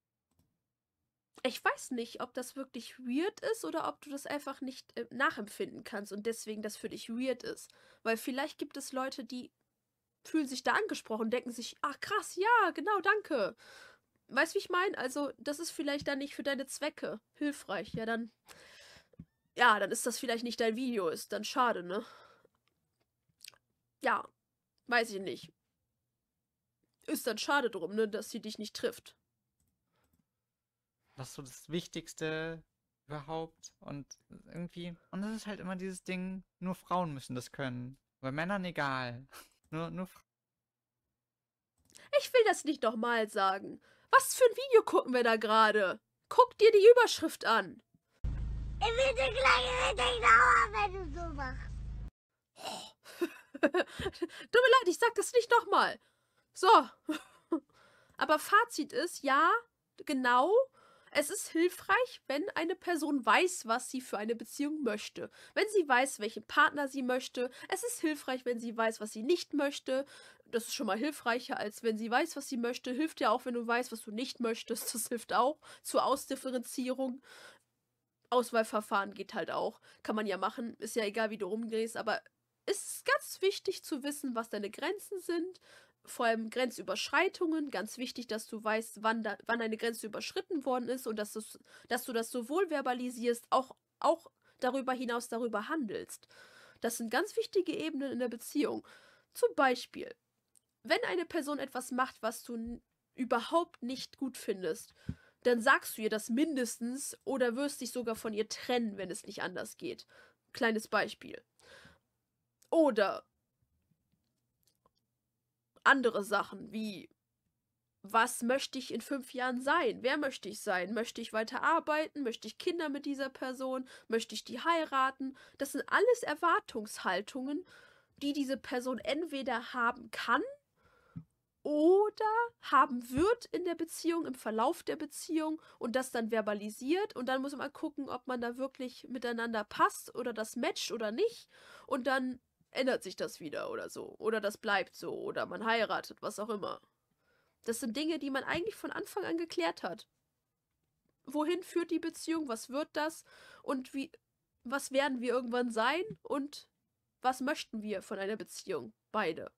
Ich weiß nicht, ob das wirklich weird ist oder ob du das einfach nicht äh, nachempfinden kannst und deswegen das für dich weird ist. Weil vielleicht gibt es Leute, die fühlen sich da angesprochen, denken sich, ach krass, ja, genau, danke. Weißt du, wie ich meine? Also, das ist vielleicht dann nicht für deine Zwecke hilfreich. Ja, dann. Ja, dann ist das vielleicht nicht dein Video, ist dann schade, ne? Ja, weiß ich nicht. Ist dann schade drum, ne, dass sie dich nicht trifft. Das ist so das Wichtigste überhaupt. Und irgendwie. Und das ist halt immer dieses Ding, nur Frauen müssen das können. Bei Männern egal. Nur, nur Frauen. Ich will das nicht nochmal sagen. Was für ein Video gucken wir da gerade? Guck dir die Überschrift an. Ich werde gleich richtig sauer, wenn du so machst. Oh. Tut mir leid, ich sag das nicht nochmal. So. Aber Fazit ist, ja, genau, es ist hilfreich, wenn eine Person weiß, was sie für eine Beziehung möchte. Wenn sie weiß, welchen Partner sie möchte. Es ist hilfreich, wenn sie weiß, was sie nicht möchte. Das ist schon mal hilfreicher, als wenn sie weiß, was sie möchte. Hilft ja auch, wenn du weißt, was du nicht möchtest. Das hilft auch zur Ausdifferenzierung. Auswahlverfahren geht halt auch. Kann man ja machen. Ist ja egal, wie du rumgehst. Aber es ist ganz wichtig zu wissen, was deine Grenzen sind. Vor allem Grenzüberschreitungen. Ganz wichtig, dass du weißt, wann, da, wann eine Grenze überschritten worden ist und dass, dass du das sowohl verbalisierst, auch, auch darüber hinaus darüber handelst. Das sind ganz wichtige Ebenen in der Beziehung. Zum Beispiel, wenn eine Person etwas macht, was du überhaupt nicht gut findest, dann sagst du ihr das mindestens oder wirst dich sogar von ihr trennen, wenn es nicht anders geht. Kleines Beispiel. Oder andere Sachen wie, was möchte ich in fünf Jahren sein? Wer möchte ich sein? Möchte ich weiter arbeiten? Möchte ich Kinder mit dieser Person? Möchte ich die heiraten? Das sind alles Erwartungshaltungen, die diese Person entweder haben kann oder haben wird in der Beziehung, im Verlauf der Beziehung und das dann verbalisiert und dann muss man gucken, ob man da wirklich miteinander passt oder das matcht oder nicht und dann ändert sich das wieder oder so. Oder das bleibt so. Oder man heiratet, was auch immer. Das sind Dinge, die man eigentlich von Anfang an geklärt hat. Wohin führt die Beziehung? Was wird das? Und wie, was werden wir irgendwann sein? Und was möchten wir von einer Beziehung? Beide.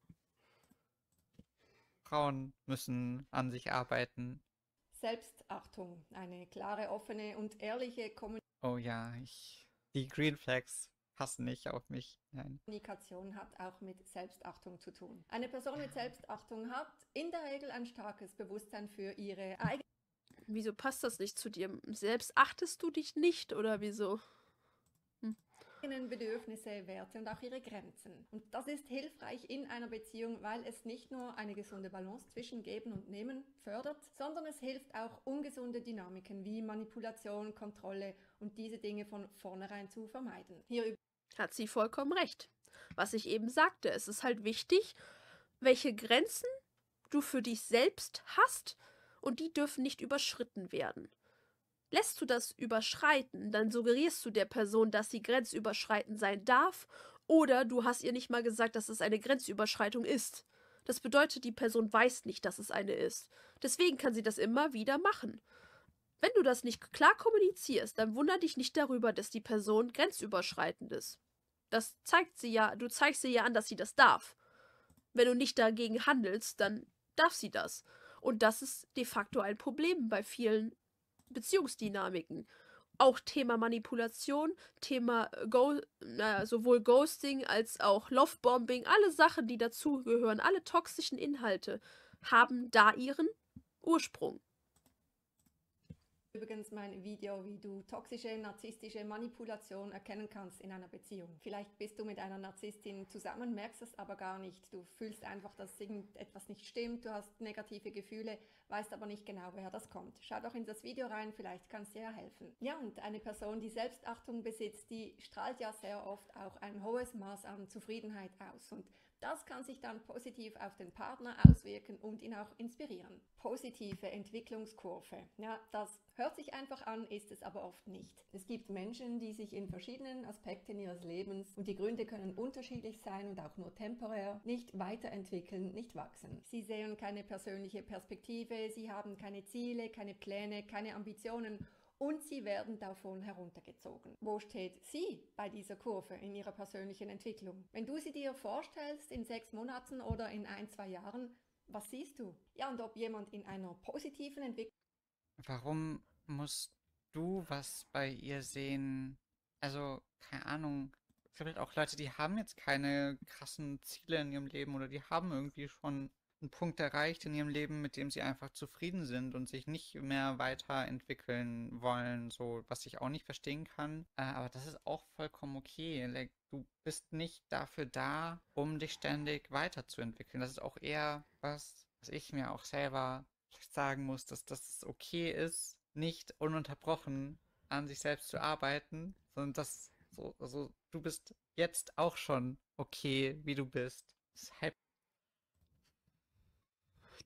Frauen müssen an sich arbeiten. Selbstachtung. Eine klare, offene und ehrliche Kommunikation. Oh ja, ich... Die Green Flags passen nicht auf mich. Nein. Kommunikation hat auch mit Selbstachtung zu tun. Eine Person mit Selbstachtung hat in der Regel ein starkes Bewusstsein für ihre eigene... Wieso passt das nicht zu dir? Selbst achtest du dich nicht, oder wieso? Hm. Bedürfnisse, Werte und auch ihre Grenzen. Und das ist hilfreich in einer Beziehung, weil es nicht nur eine gesunde Balance zwischen Geben und Nehmen fördert, sondern es hilft auch, ungesunde Dynamiken wie Manipulation, Kontrolle und diese Dinge von vornherein zu vermeiden. Hier hat sie vollkommen recht. Was ich eben sagte, es ist halt wichtig, welche Grenzen du für dich selbst hast und die dürfen nicht überschritten werden. Lässt du das überschreiten, dann suggerierst du der Person, dass sie grenzüberschreitend sein darf oder du hast ihr nicht mal gesagt, dass es eine Grenzüberschreitung ist. Das bedeutet, die Person weiß nicht, dass es eine ist. Deswegen kann sie das immer wieder machen. Wenn du das nicht klar kommunizierst, dann wundere dich nicht darüber, dass die Person grenzüberschreitend ist. Das zeigt sie ja, du zeigst ihr ja an, dass sie das darf. Wenn du nicht dagegen handelst, dann darf sie das. Und das ist de facto ein Problem bei vielen Beziehungsdynamiken. Auch Thema Manipulation, Thema Go naja, sowohl Ghosting als auch Lovebombing, alle Sachen, die dazugehören, alle toxischen Inhalte, haben da ihren Ursprung. Übrigens mein Video, wie du toxische, narzisstische Manipulation erkennen kannst in einer Beziehung. Vielleicht bist du mit einer Narzisstin zusammen, merkst es aber gar nicht. Du fühlst einfach, dass irgendetwas nicht stimmt, du hast negative Gefühle, weißt aber nicht genau, woher das kommt. Schau doch in das Video rein, vielleicht kann es dir ja helfen. Ja, und eine Person, die Selbstachtung besitzt, die strahlt ja sehr oft auch ein hohes Maß an Zufriedenheit aus. Und das kann sich dann positiv auf den Partner auswirken und ihn auch inspirieren. Positive Entwicklungskurve. Ja, das hört sich einfach an, ist es aber oft nicht. Es gibt Menschen, die sich in verschiedenen Aspekten ihres Lebens, und die Gründe können unterschiedlich sein und auch nur temporär, nicht weiterentwickeln, nicht wachsen. Sie sehen keine persönliche Perspektive, sie haben keine Ziele, keine Pläne, keine Ambitionen. Und sie werden davon heruntergezogen. Wo steht sie bei dieser Kurve in ihrer persönlichen Entwicklung? Wenn du sie dir vorstellst in sechs Monaten oder in ein, zwei Jahren, was siehst du? Ja, und ob jemand in einer positiven Entwicklung... Warum musst du was bei ihr sehen? Also, keine Ahnung. Es gibt halt auch Leute, die haben jetzt keine krassen Ziele in ihrem Leben oder die haben irgendwie schon einen Punkt erreicht in ihrem Leben, mit dem sie einfach zufrieden sind und sich nicht mehr weiterentwickeln wollen, so, was ich auch nicht verstehen kann. Äh, aber das ist auch vollkommen okay. Like, du bist nicht dafür da, um dich ständig weiterzuentwickeln. Das ist auch eher was, was ich mir auch selber sagen muss, dass das okay ist, nicht ununterbrochen an sich selbst zu arbeiten, sondern dass so, also, du bist jetzt auch schon okay, wie du bist. Deshalb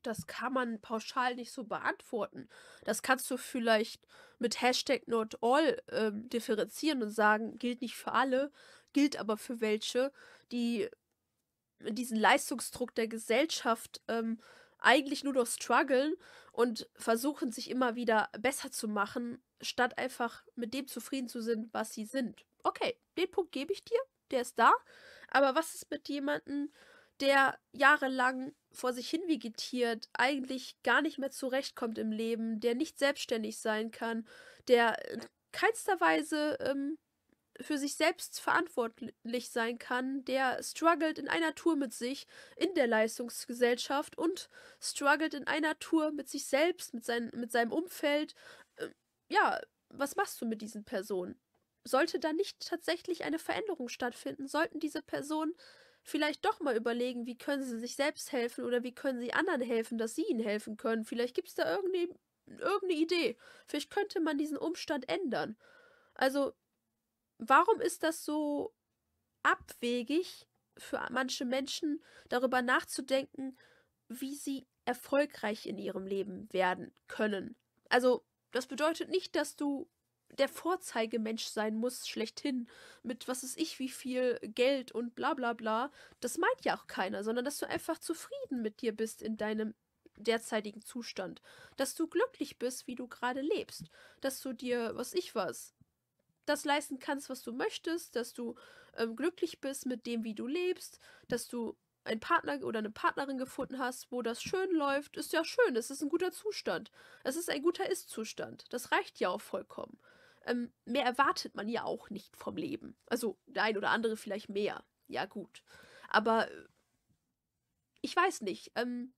das kann man pauschal nicht so beantworten. Das kannst du vielleicht mit Hashtag not all ähm, differenzieren und sagen, gilt nicht für alle, gilt aber für welche, die diesen Leistungsdruck der Gesellschaft ähm, eigentlich nur noch strugglen und versuchen, sich immer wieder besser zu machen, statt einfach mit dem zufrieden zu sein, was sie sind. Okay, den Punkt gebe ich dir, der ist da. Aber was ist mit jemandem, der jahrelang vor sich hin vegetiert, eigentlich gar nicht mehr zurechtkommt im Leben, der nicht selbstständig sein kann, der in keinster Weise ähm, für sich selbst verantwortlich sein kann, der struggelt in einer Tour mit sich in der Leistungsgesellschaft und struggelt in einer Tour mit sich selbst, mit, sein, mit seinem Umfeld. Äh, ja, was machst du mit diesen Personen? Sollte da nicht tatsächlich eine Veränderung stattfinden? Sollten diese Personen vielleicht doch mal überlegen, wie können sie sich selbst helfen oder wie können sie anderen helfen, dass sie ihnen helfen können? Vielleicht gibt es da irgendeine, irgendeine Idee. Vielleicht könnte man diesen Umstand ändern. Also, warum ist das so abwegig für manche Menschen, darüber nachzudenken, wie sie erfolgreich in ihrem Leben werden können? Also, das bedeutet nicht, dass du der Vorzeigemensch sein musst, schlechthin, mit was weiß ich, wie viel Geld und bla bla bla. Das meint ja auch keiner, sondern dass du einfach zufrieden mit dir bist in deinem derzeitigen Zustand. Dass du glücklich bist, wie du gerade lebst. Dass du dir, was ich was, das leisten kannst, was du möchtest, dass du ähm, glücklich bist mit dem, wie du lebst, dass du einen Partner oder eine Partnerin gefunden hast, wo das schön läuft, ist ja schön, es ist ein guter Zustand. Es ist ein guter Ist-Zustand. Das reicht ja auch vollkommen. Ähm, mehr erwartet man ja auch nicht vom Leben. Also der ein oder andere vielleicht mehr. Ja, gut. Aber äh, ich weiß nicht. Ähm,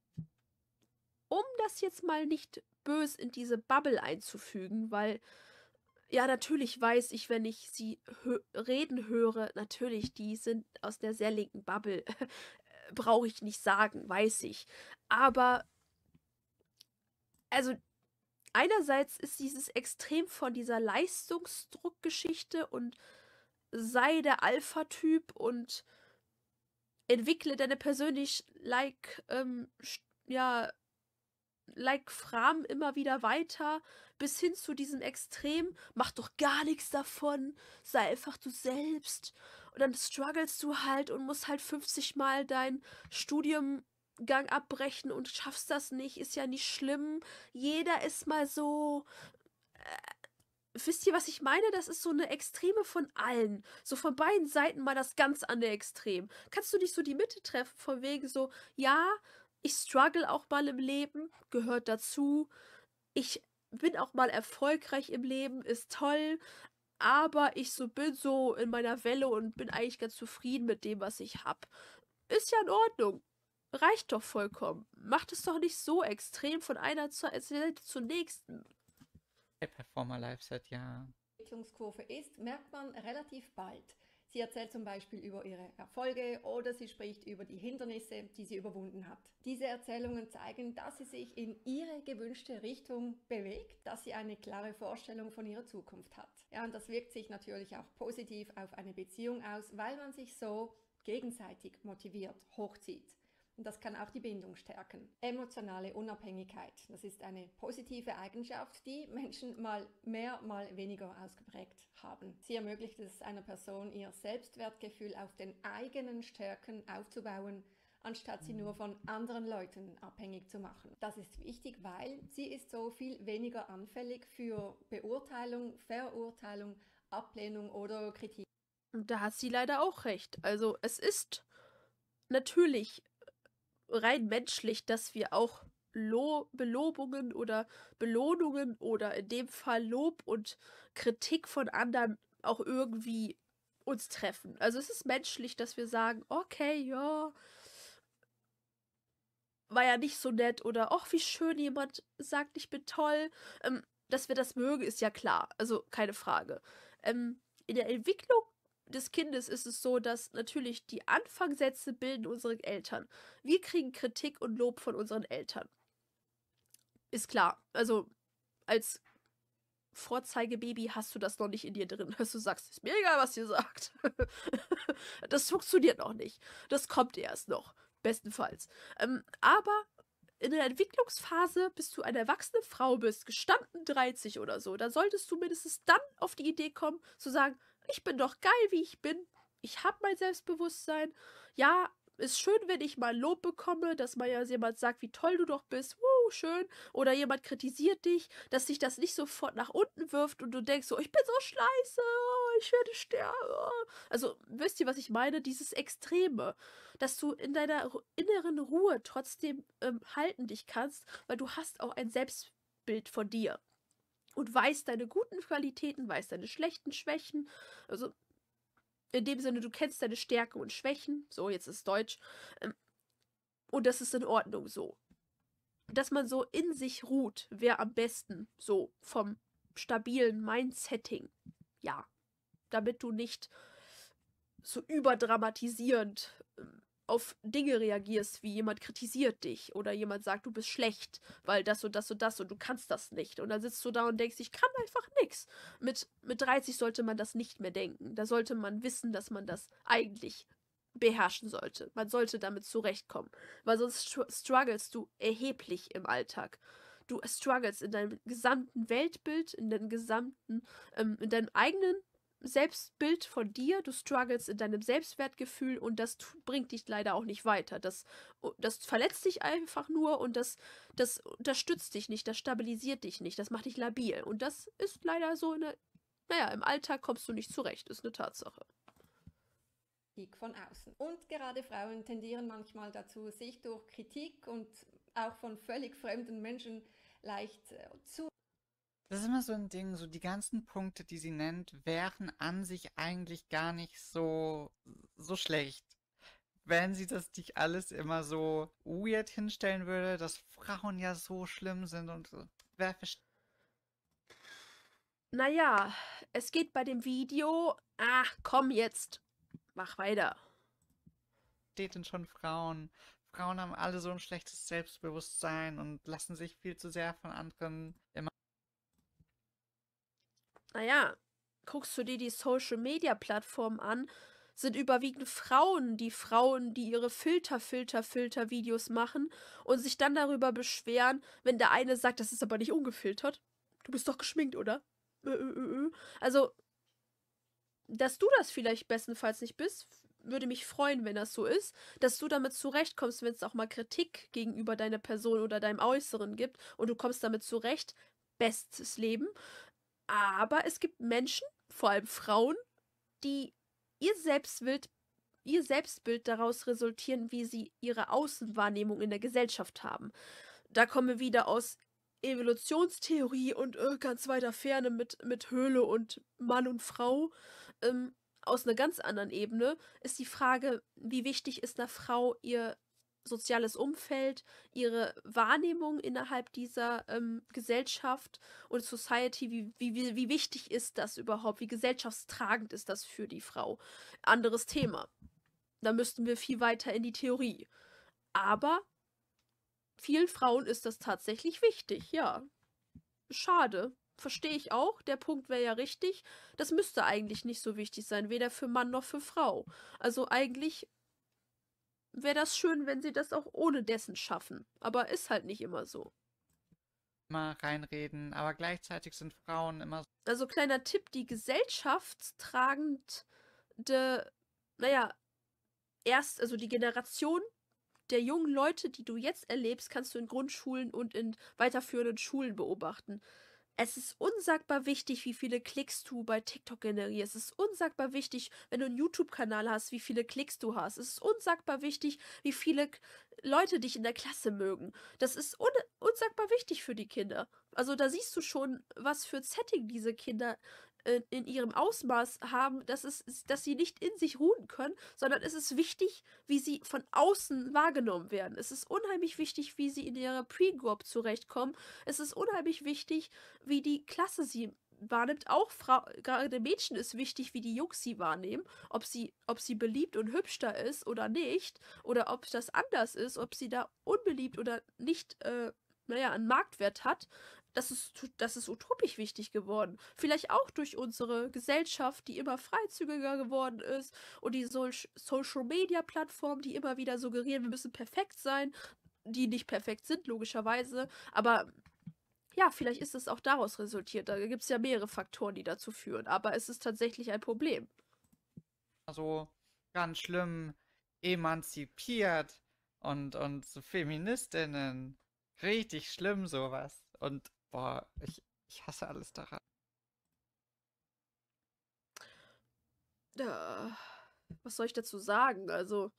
um das jetzt mal nicht bös in diese Bubble einzufügen, weil ja, natürlich weiß ich, wenn ich sie hö reden höre, natürlich, die sind aus der sehr linken Bubble. Brauche ich nicht sagen, weiß ich. Aber, also, einerseits ist dieses Extrem von dieser Leistungsdruckgeschichte und sei der Alpha-Typ und entwickle deine persönlich like, ähm, ja, like Fram immer wieder weiter, bis hin zu diesem Extrem, mach doch gar nichts davon, sei einfach du selbst. Und dann strugglest du halt und musst halt fünfzig Mal dein Studiengang abbrechen und schaffst das nicht, ist ja nicht schlimm. Jeder ist mal so. Äh, wisst ihr, was ich meine? Das ist so eine Extreme von allen. So von beiden Seiten mal das ganz andere Extrem. Kannst du nicht so die Mitte treffen, von wegen so, ja, ich struggle auch mal im Leben, gehört dazu. Ich bin auch mal erfolgreich im Leben, ist toll. Aber ich so bin so in meiner Welle und bin eigentlich ganz zufrieden mit dem, was ich hab. Ist ja in Ordnung. Reicht doch vollkommen. Macht es doch nicht so extrem von einer Seite zur nächsten. Der Performer Live-Set, ja. Entwicklungskurve ist, merkt man relativ bald. Sie erzählt zum Beispiel über ihre Erfolge oder sie spricht über die Hindernisse, die sie überwunden hat. Diese Erzählungen zeigen, dass sie sich in ihre gewünschte Richtung bewegt, dass sie eine klare Vorstellung von ihrer Zukunft hat. Ja, und das wirkt sich natürlich auch positiv auf eine Beziehung aus, weil man sich so gegenseitig motiviert, hochzieht. Und das kann auch die Bindung stärken. Emotionale Unabhängigkeit, das ist eine positive Eigenschaft, die Menschen mal mehr, mal weniger ausgeprägt haben. Sie ermöglicht es einer Person, ihr Selbstwertgefühl auf den eigenen Stärken aufzubauen, anstatt sie nur von anderen Leuten abhängig zu machen. Das ist wichtig, weil sie ist so viel weniger anfällig für Beurteilung, Verurteilung, Ablehnung oder Kritik. Und da hat sie leider auch recht. Also es ist natürlich rein menschlich, dass wir auch Lo Belobungen oder Belohnungen oder in dem Fall Lob und Kritik von anderen auch irgendwie uns treffen. Also es ist menschlich, dass wir sagen, okay, ja, war ja nicht so nett oder ach, wie schön jemand sagt, ich bin toll. Ähm, dass wir das mögen, ist ja klar. Also keine Frage. Ähm, in der Entwicklung des Kindes ist es so, dass natürlich die Anfangssätze bilden unsere Eltern. Wir kriegen Kritik und Lob von unseren Eltern. Ist klar. Also als Vorzeigebaby hast du das noch nicht in dir drin, dass du sagst, ist mir egal, was ihr sagt. Das funktioniert noch nicht. Das kommt erst noch. Bestenfalls. Ähm, aber in der Entwicklungsphase, bis du eine erwachsene Frau bist, gestanden dreißig oder so, dann solltest du mindestens dann auf die Idee kommen, zu sagen, ich bin doch geil, wie ich bin. Ich habe mein Selbstbewusstsein. Ja, ist schön, wenn ich mal Lob bekomme, dass mal ja jemand sagt, wie toll du doch bist. Wuh, schön. Oder jemand kritisiert dich, dass sich das nicht sofort nach unten wirft und du denkst so, ich bin so scheiße, oh, ich werde sterben. Oh. Also, wisst ihr, was ich meine? Dieses Extreme, dass du in deiner ru- inneren Ruhe trotzdem ähm, halten dich kannst, weil du hast auch ein Selbstbild von dir. Und weißt deine guten Qualitäten, weißt deine schlechten Schwächen. Also, in dem Sinne, du kennst deine Stärken und Schwächen. So, jetzt ist Deutsch. Ähm, Und das ist in Ordnung so. Dass man so in sich ruht, wäre am besten so vom stabilen Mindsetting. Ja. Damit du nicht so überdramatisierend ähm, auf Dinge reagierst, wie jemand kritisiert dich oder jemand sagt, du bist schlecht, weil das und das und das und du kannst das nicht. Und dann sitzt du da und denkst, ich kann einfach nichts. Mit, mit dreißig sollte man das nicht mehr denken. Da sollte man wissen, dass man das eigentlich beherrschen sollte. Man sollte damit zurechtkommen. Weil sonst str- strugglest du erheblich im Alltag. Du struggles in deinem gesamten Weltbild, in deinem gesamten, ähm, in deinem eigenen Selbstbild von dir, du struggles in deinem Selbstwertgefühl und das tu- bringt dich leider auch nicht weiter. Das, das verletzt dich einfach nur und das, das unterstützt dich nicht, das stabilisiert dich nicht, das macht dich labil. Und das ist leider so eine, naja, im Alltag kommst du nicht zurecht, ist eine Tatsache. Kritik von außen. Und gerade Frauen tendieren manchmal dazu, sich durch Kritik und auch von völlig fremden Menschen leicht äh, zu Das ist immer so ein Ding, so die ganzen Punkte, die sie nennt, wären an sich eigentlich gar nicht so, so schlecht. Wenn sie das nicht alles immer so weird hinstellen würde, dass Frauen ja so schlimm sind und so. Wer versteht Naja, es geht bei dem Video, ach komm jetzt, mach weiter. denn schon Frauen? Frauen haben alle so ein schlechtes Selbstbewusstsein und lassen sich viel zu sehr von anderen immer. Naja, guckst du dir die Social-Media-Plattformen an, sind überwiegend Frauen, die Frauen, die ihre Filter, Filter, Filter-Videos machen und sich dann darüber beschweren, wenn der eine sagt, das ist aber nicht ungefiltert. Du bist doch geschminkt, oder? Äh, äh, äh, äh. Also, dass du das vielleicht bestenfalls nicht bist, würde mich freuen, wenn das so ist, dass du damit zurechtkommst, wenn es auch mal Kritik gegenüber deiner Person oder deinem Äußeren gibt und du kommst damit zurecht. Bestes Leben. Aber es gibt Menschen, vor allem Frauen, die ihr Selbstbild, ihr Selbstbild daraus resultieren, wie sie ihre Außenwahrnehmung in der Gesellschaft haben. Da kommen wir wieder aus Evolutionstheorie und äh, ganz weiter Ferne mit, mit Höhle und Mann und Frau. Ähm, aus einer ganz anderen Ebene ist die Frage, wie wichtig ist einer Frau ihr soziales Umfeld, ihre Wahrnehmung innerhalb dieser ähm, Gesellschaft und Society, wie, wie, wie, wie wichtig ist das überhaupt, wie gesellschaftstragend ist das für die Frau. Anderes Thema. Da müssten wir viel weiter in die Theorie. Aber vielen Frauen ist das tatsächlich wichtig, ja. Schade. Verstehe ich auch. Der Punkt wäre ja richtig. Das müsste eigentlich nicht so wichtig sein, weder für Mann noch für Frau. Also eigentlich wäre das schön, wenn sie das auch ohne dessen schaffen. Aber ist halt nicht immer so. Immer reinreden, aber gleichzeitig sind Frauen immer so. Also kleiner Tipp, die gesellschaftstragende, naja, erst, also die Generation der jungen Leute, die du jetzt erlebst, kannst du in Grundschulen und in weiterführenden Schulen beobachten. Es ist unsagbar wichtig, wie viele Klicks du bei TikTok generierst. Es ist unsagbar wichtig, wenn du einen YouTube-Kanal hast, wie viele Klicks du hast. Es ist unsagbar wichtig, wie viele Leute dich in der Klasse mögen. Das ist un unsagbar wichtig für die Kinder. Also da siehst du schon, was für ein Setting diese Kinder äh, in ihrem Ausmaß haben, dass, es, dass sie nicht in sich ruhen können, sondern es ist wichtig, wie sie von außen wahrgenommen werden. Es ist unheimlich wichtig, wie sie in ihrer Pre-Group zurechtkommen. Es ist unheimlich wichtig, wie die Klasse sie wahrnimmt. Auch Frau, gerade Mädchen ist wichtig, wie die Jungs sie wahrnehmen. Ob sie, ob sie beliebt und hübsch da ist oder nicht. Oder ob das anders ist, ob sie da unbeliebt oder nicht, äh, naja, einen Marktwert hat. Das ist, das ist utopisch wichtig geworden. Vielleicht auch durch unsere Gesellschaft, die immer freizügiger geworden ist und die so Social-Media-Plattformen, die immer wieder suggerieren, wir müssen perfekt sein. die nicht perfekt sind, logischerweise. Aber ja, vielleicht ist es auch daraus resultiert. Da gibt es ja mehrere Faktoren, die dazu führen. Aber es ist tatsächlich ein Problem. Also ganz schlimm emanzipiert und, und so Feministinnen. Richtig schlimm sowas. Und boah, ich, ich hasse alles daran. Ja, was soll ich dazu sagen? Also,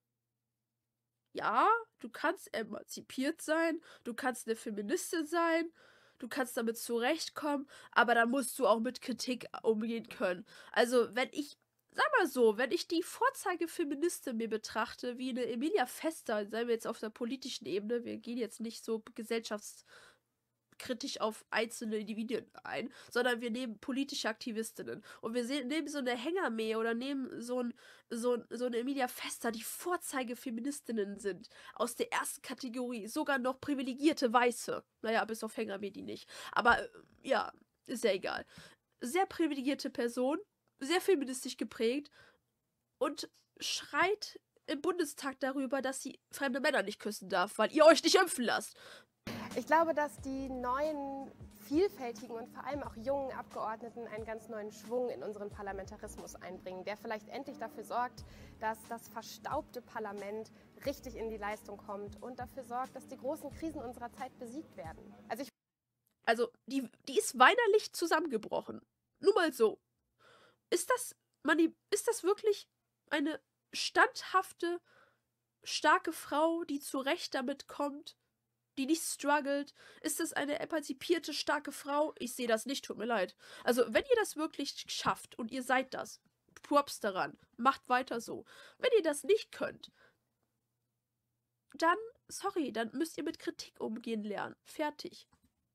ja, du kannst emanzipiert sein, du kannst eine Feministin sein, du kannst damit zurechtkommen, aber dann musst du auch mit Kritik umgehen können. Also, wenn ich, sag mal so, wenn ich die Vorzeigefeministin mir betrachte, wie eine Emilia Vester, seien wir jetzt auf der politischen Ebene, wir gehen jetzt nicht so gesellschaftskritisch auf einzelne Individuen ein, sondern wir nehmen politische Aktivistinnen. Und wir sehen, nehmen so eine Hängermähe oder nehmen so, ein, so, ein, so eine Emilia Vester, die Vorzeigefeministinnen sind. Aus der ersten Kategorie. Sogar noch privilegierte Weiße. Naja, bis auf Hängermähe die nicht. Aber äh, ja, ist ja egal. Sehr privilegierte Person, sehr feministisch geprägt und schreit im Bundestag darüber, dass sie fremde Männer nicht küssen darf, weil ihr euch nicht impfen lasst. Ich glaube, dass die neuen, vielfältigen und vor allem auch jungen Abgeordneten einen ganz neuen Schwung in unseren Parlamentarismus einbringen, der vielleicht endlich dafür sorgt, dass das verstaubte Parlament richtig in die Leistung kommt und dafür sorgt, dass die großen Krisen unserer Zeit besiegt werden. Also, ich also die, die ist weinerlich zusammengebrochen. Nur mal so. Ist das, Mani, ist das wirklich eine standhafte, starke Frau, die zurecht damit kommt, die nicht struggelt? Ist das eine emanzipierte, starke Frau? Ich sehe das nicht, tut mir leid. Also, wenn ihr das wirklich schafft und ihr seid das, Props daran, macht weiter so. Wenn ihr das nicht könnt, dann, sorry, dann müsst ihr mit Kritik umgehen lernen. Fertig.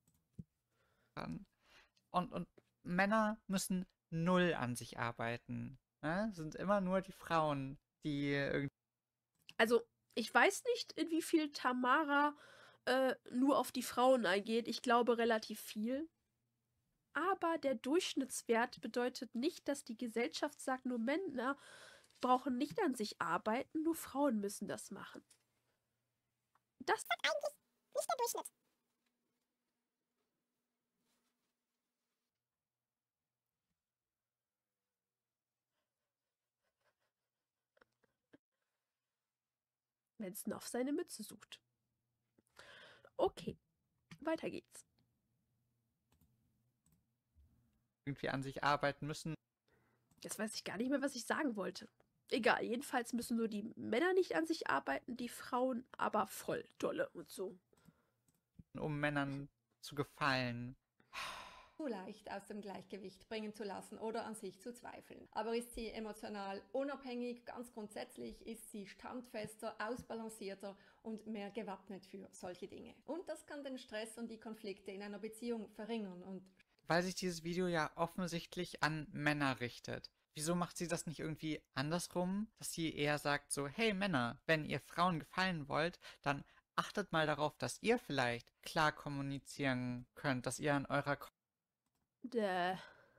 Und, und Männer müssen null an sich arbeiten. Ne? Sind immer nur die Frauen, die irgendwie. Also, ich weiß nicht, in wie viel Tamara äh, nur auf die Frauen eingeht. Ich glaube relativ viel. Aber der Durchschnittswert bedeutet nicht, dass die Gesellschaft sagt, nur Männer brauchen nicht an sich arbeiten, nur Frauen müssen das machen. Das ist eigentlich nicht der Durchschnitt. Wenn Snuff seine Mütze sucht. Okay, weiter geht's. irgendwie an sich arbeiten müssen. Jetzt weiß ich gar nicht mehr, was ich sagen wollte. Egal, jedenfalls müssen nur die Männer nicht an sich arbeiten, die Frauen aber voll dolle und so. Um Männern zu gefallen. Zu leicht aus dem Gleichgewicht bringen zu lassen oder an sich zu zweifeln. Aber ist sie emotional unabhängig, ganz grundsätzlich ist sie standfester, ausbalancierter und mehr gewappnet für solche Dinge. Und das kann den Stress und die Konflikte in einer Beziehung verringern. Und weil sich dieses Video ja offensichtlich an Männer richtet. Wieso macht sie das nicht irgendwie andersrum? Dass sie eher sagt so, hey Männer, wenn ihr Frauen gefallen wollt, dann achtet mal darauf, dass ihr vielleicht klar kommunizieren könnt, dass ihr an eurer Ko Däh.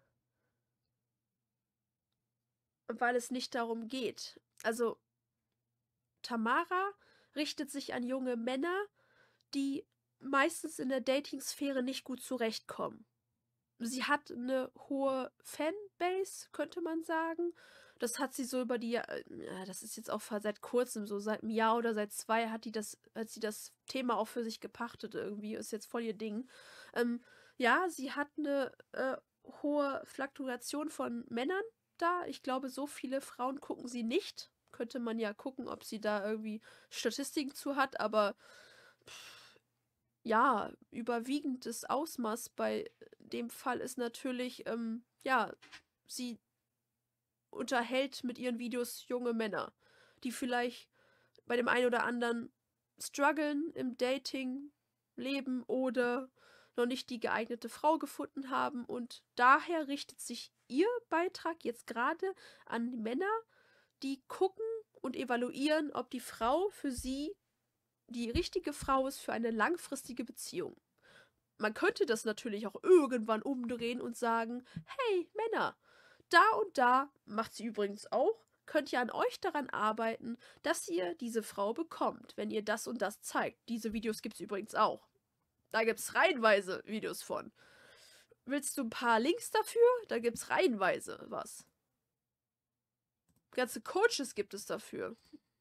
Weil es nicht darum geht. Also, Tamara richtet sich an junge Männer, die meistens in der Dating-Sphäre nicht gut zurechtkommen. Sie hat eine hohe Fanbase, könnte man sagen. Das hat sie so über die, äh, das ist jetzt auch seit kurzem, so seit einem Jahr oder seit zwei, hat die das, hat sie das Thema auch für sich gepachtet irgendwie, ist jetzt voll ihr Ding. Ähm, ja, sie hat eine äh, hohe Fluktuation von Männern da. Ich glaube, so viele Frauen gucken sie nicht. Könnte man ja gucken, ob sie da irgendwie Statistiken zu hat, aber pff, ja, überwiegendes Ausmaß bei dem Fall ist natürlich, ähm, ja, sie unterhält mit ihren Videos junge Männer, die vielleicht bei dem einen oder anderen strugglen im Dating-Leben oder noch nicht die geeignete Frau gefunden haben, und daher richtet sich ihr Beitrag jetzt gerade an die Männer, die gucken und evaluieren, ob die Frau für sie die richtige Frau ist für eine langfristige Beziehung. Man könnte das natürlich auch irgendwann umdrehen und sagen, hey Männer, da und da, macht sie übrigens auch, könnt ihr an euch daran arbeiten, dass ihr diese Frau bekommt, wenn ihr das und das zeigt. Diese Videos gibt es übrigens auch. Da gibt es reihenweise Videos von. Willst du ein paar Links dafür? Da gibt es reihenweise was. Ganze Coaches gibt es dafür.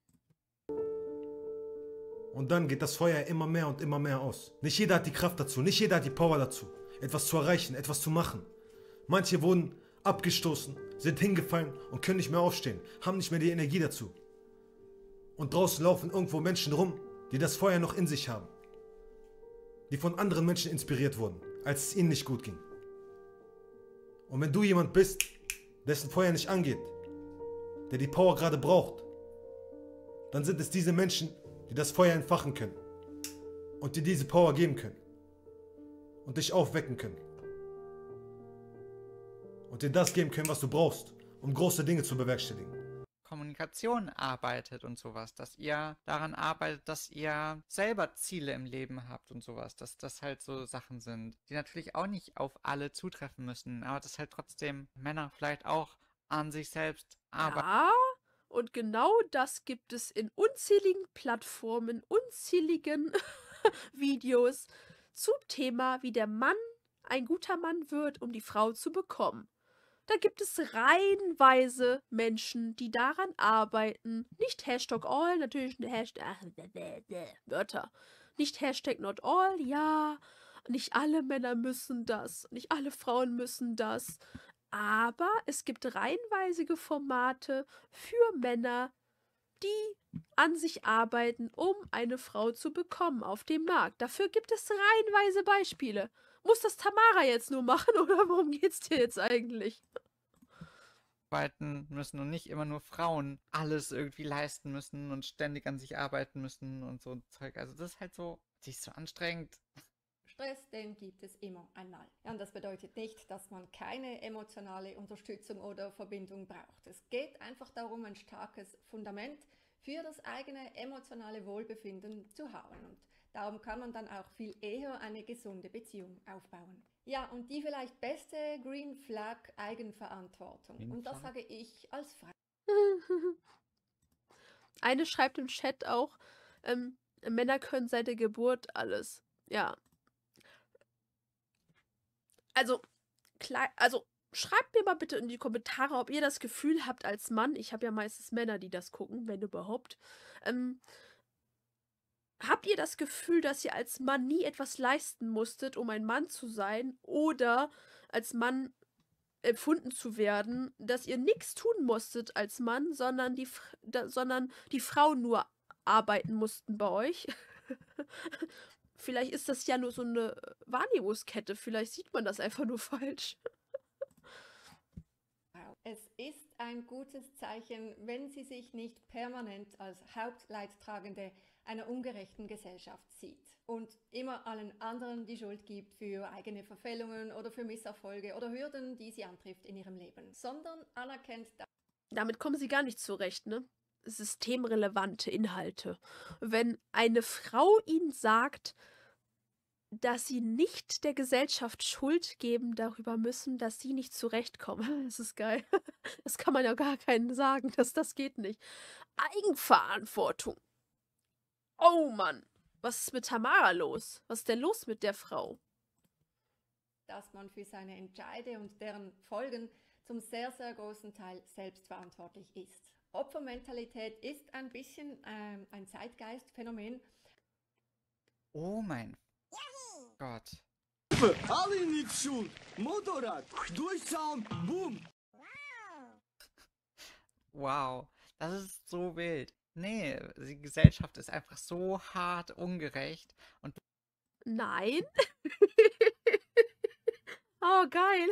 Und dann geht das Feuer immer mehr und immer mehr aus. Nicht jeder hat die Kraft dazu, nicht jeder hat die Power dazu, etwas zu erreichen, etwas zu machen. Manche wurden abgestoßen, sind hingefallen und können nicht mehr aufstehen, haben nicht mehr die Energie dazu. Und draußen laufen irgendwo Menschen rum, die das Feuer noch in sich haben. Die von anderen Menschen inspiriert wurden, als es ihnen nicht gut ging. Und wenn du jemand bist, dessen Feuer nicht angeht, der die Power gerade braucht, dann sind es diese Menschen, die das Feuer entfachen können und dir diese Power geben können und dich aufwecken können und dir das geben können, was du brauchst, um große Dinge zu bewerkstelligen. Kommunikation arbeitet und sowas, dass ihr daran arbeitet, dass ihr selber Ziele im Leben habt und sowas, dass das halt so Sachen sind, die natürlich auch nicht auf alle zutreffen müssen, aber dass halt trotzdem Männer vielleicht auch an sich selbst arbeiten. Ja, und genau das gibt es in unzähligen Plattformen, unzähligen Videos zum Thema, wie der Mann ein guter Mann wird, um die Frau zu bekommen. Da gibt es reihenweise Menschen, die daran arbeiten. Nicht Hashtag all, natürlich Hashtag, ach, Wörter. Nicht Hashtag not all, ja. Nicht alle Männer müssen das, nicht alle Frauen müssen das. Aber es gibt reihenweise Formate für Männer, die an sich arbeiten, um eine Frau zu bekommen auf dem Markt. Dafür gibt es reihenweise Beispiele. Muss das Tamara jetzt nur machen oder worum geht's dir jetzt eigentlich? Arbeiten müssen und nicht immer nur Frauen alles irgendwie leisten müssen und ständig an sich arbeiten müssen und so Zeug. Also das ist halt so, das ist so anstrengend. Stress, den gibt es immer einmal. Ja, und das bedeutet nicht, dass man keine emotionale Unterstützung oder Verbindung braucht. Es geht einfach darum, ein starkes Fundament für das eigene emotionale Wohlbefinden zu haben. Und darum kann man dann auch viel eher eine gesunde Beziehung aufbauen. Ja, und die vielleicht beste Green Flag Eigenverantwortung. Green und das Flag? sage ich als Frau. Eine schreibt im Chat auch, ähm, Männer können seit der Geburt alles. Ja. Also, klar, also schreibt mir mal bitte in die Kommentare, ob ihr das Gefühl habt als Mann, ich habe ja meistens Männer, die das gucken, wenn überhaupt, ähm, habt ihr das Gefühl, dass ihr als Mann nie etwas leisten musstet, um ein Mann zu sein, oder als Mann empfunden zu werden, dass ihr nichts tun musstet als Mann, sondern die, F- da, sondern die Frauen nur arbeiten mussten bei euch? Vielleicht ist das ja nur so eine Wahrnehmungskette, vielleicht sieht man das einfach nur falsch. Es ist ein gutes Zeichen, wenn sie sich nicht permanent als Hauptleidtragende einer ungerechten Gesellschaft sieht und immer allen anderen die Schuld gibt für eigene Verfehlungen oder für Misserfolge oder Hürden, die sie antrifft in ihrem Leben, sondern anerkennt, dass Damit kommen sie gar nicht zurecht, ne? Systemrelevante Inhalte. Wenn eine Frau ihnen sagt, dass sie nicht der Gesellschaft Schuld geben darüber müssen, dass sie nicht zurechtkommen. Das ist geil. Das kann man ja gar keinen sagen, dass das geht nicht. Eigenverantwortung. Oh Mann, was ist mit Tamara los? Was ist denn los mit der Frau? dass man für seine Entscheide und deren Folgen zum sehr, sehr großen Teil selbst verantwortlich ist. Opfermentalität ist ein bisschen ähm, ein Zeitgeistphänomen. Oh mein Gott. Alle nicht schuld. Motorrad, Durchzaun, boom. Wow, das ist so wild. Nee, die Gesellschaft ist einfach so hart ungerecht und Nein. Oh, geil.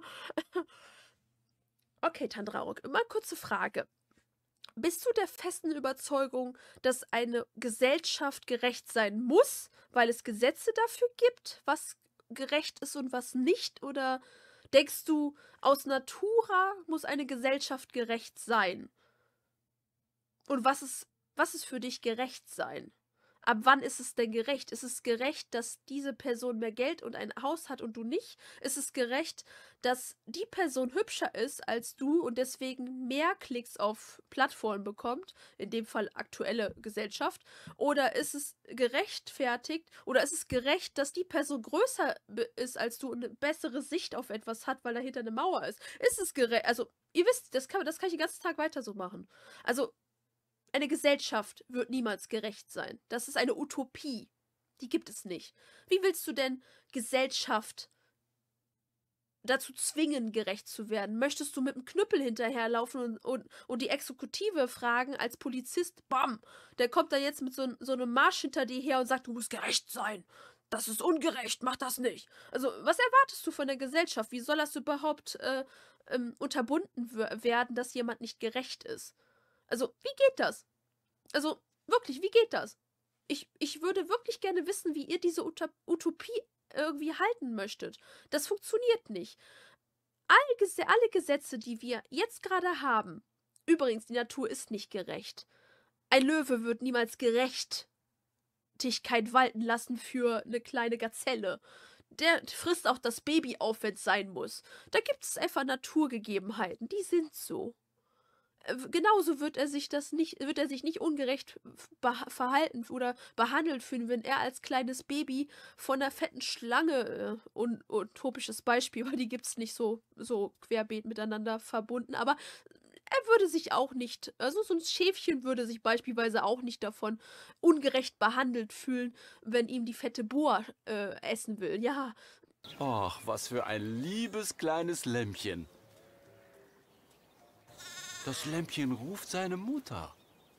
Okay, Tandraruk, immer kurze Frage. Bist du der festen Überzeugung, dass eine Gesellschaft gerecht sein muss, weil es Gesetze dafür gibt, was gerecht ist und was nicht? Oder denkst du, aus Natura muss eine Gesellschaft gerecht sein? Und was ist, was ist für dich gerecht sein? Ab wann ist es denn gerecht? Ist es gerecht, dass diese Person mehr Geld und ein Haus hat und du nicht? Ist es gerecht, dass die Person hübscher ist als du und deswegen mehr Klicks auf Plattformen bekommt, in dem Fall aktuelle Gesellschaft? Oder ist es gerechtfertigt, oder ist es gerecht, dass die Person größer be- ist als du und eine bessere Sicht auf etwas hat, weil dahinter eine Mauer ist? Ist es gerecht? Also, ihr wisst, das kann, das kann ich den ganzen Tag weiter so machen. Also, eine Gesellschaft wird niemals gerecht sein. Das ist eine Utopie. Die gibt es nicht. Wie willst du denn Gesellschaft dazu zwingen, gerecht zu werden? Möchtest du mit dem Knüppel hinterherlaufen und, und, und die Exekutive fragen als Polizist, bam, der kommt da jetzt mit so, so einem Marsch hinter dir her und sagt, du musst gerecht sein. Das ist ungerecht, mach das nicht. Also, was erwartest du von der Gesellschaft? Wie soll das überhaupt äh, ähm, unterbunden w- werden, dass jemand nicht gerecht ist? Also, wie geht das? Also, wirklich, wie geht das? Ich, ich würde wirklich gerne wissen, wie ihr diese Uta- Utopie irgendwie halten möchtet. Das funktioniert nicht. Alle, Gese alle Gesetze, die wir jetzt gerade haben, übrigens, die Natur ist nicht gerecht. Ein Löwe wird niemals Gerechtigkeit walten lassen für eine kleine Gazelle. Der frisst auch das Baby auf, wenn es sein muss. Da gibt es einfach Naturgegebenheiten, die sind so. Äh, Genauso wird er sich das nicht, wird er sich nicht ungerecht beh- verhalten oder behandelt fühlen, wenn er als kleines Baby von einer fetten Schlange, äh, un utopisches Beispiel, weil die gibt es nicht so, so querbeet miteinander verbunden, aber er würde sich auch nicht, also so ein Schäfchen würde sich beispielsweise auch nicht davon ungerecht behandelt fühlen, wenn ihm die fette Boa äh, essen will. Ja, Ach, was für ein liebes kleines Lämpchen. Das Lämpchen ruft seine Mutter.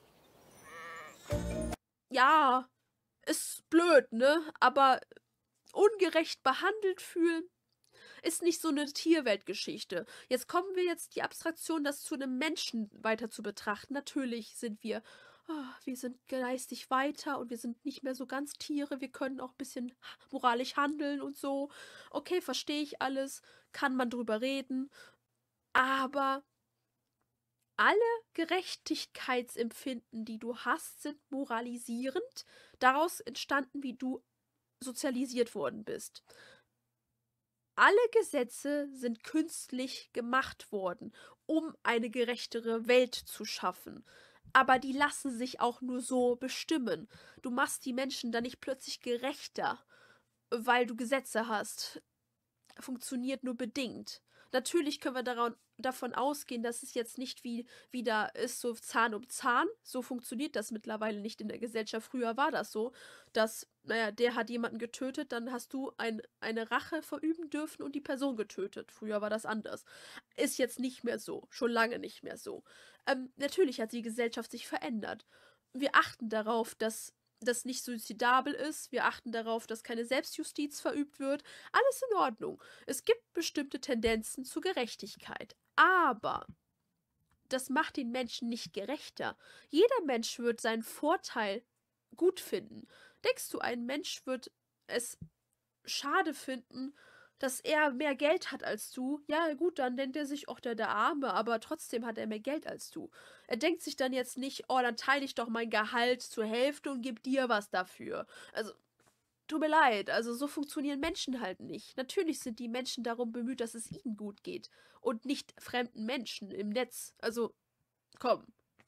ja, ist blöd, ne? Aber ungerecht behandelt fühlen ist nicht so eine Tierweltgeschichte. Jetzt kommen wir jetzt die Abstraktion, das zu einem Menschen weiter zu betrachten. Natürlich sind wir, ah, wir sind geistig weiter und wir sind nicht mehr so ganz Tiere. Wir können auch ein bisschen moralisch handeln und so. Okay, verstehe ich alles, kann man drüber reden. Aber alle Gerechtigkeitsempfinden, die du hast, sind moralisierend, daraus entstanden, wie du sozialisiert worden bist. Alle Gesetze sind künstlich gemacht worden, um eine gerechtere Welt zu schaffen. Aber die lassen sich auch nur so bestimmen. Du machst die Menschen dann nicht plötzlich gerechter, weil du Gesetze hast. Funktioniert nur bedingt. Natürlich können wir daran, davon ausgehen, dass es jetzt nicht wie wieder ist, so Zahn um Zahn. So funktioniert das mittlerweile nicht in der Gesellschaft. Früher war das so, dass, naja, der hat jemanden getötet, dann hast du ein, eine Rache verüben dürfen und die Person getötet. Früher war das anders. Ist jetzt nicht mehr so. Schon lange nicht mehr so. Ähm, natürlich hat die Gesellschaft sich verändert. Wir achten darauf, dass das nicht suizidabel ist. Wir achten darauf, dass keine Selbstjustiz verübt wird. Alles in Ordnung. Es gibt bestimmte Tendenzen zur Gerechtigkeit. Aber das macht den Menschen nicht gerechter. Jeder Mensch wird seinen Vorteil gut finden. Denkst du, ein Mensch wird es schade finden, dass er mehr Geld hat als du? Ja, gut, dann nennt er sich auch der, der Arme, aber trotzdem hat er mehr Geld als du. Er denkt sich dann jetzt nicht, oh, dann teile ich doch mein Gehalt zur Hälfte und gebe dir was dafür. Also, tut mir leid, also so funktionieren Menschen halt nicht. Natürlich sind die Menschen darum bemüht, dass es ihnen gut geht und nicht fremden Menschen im Netz. Also, komm.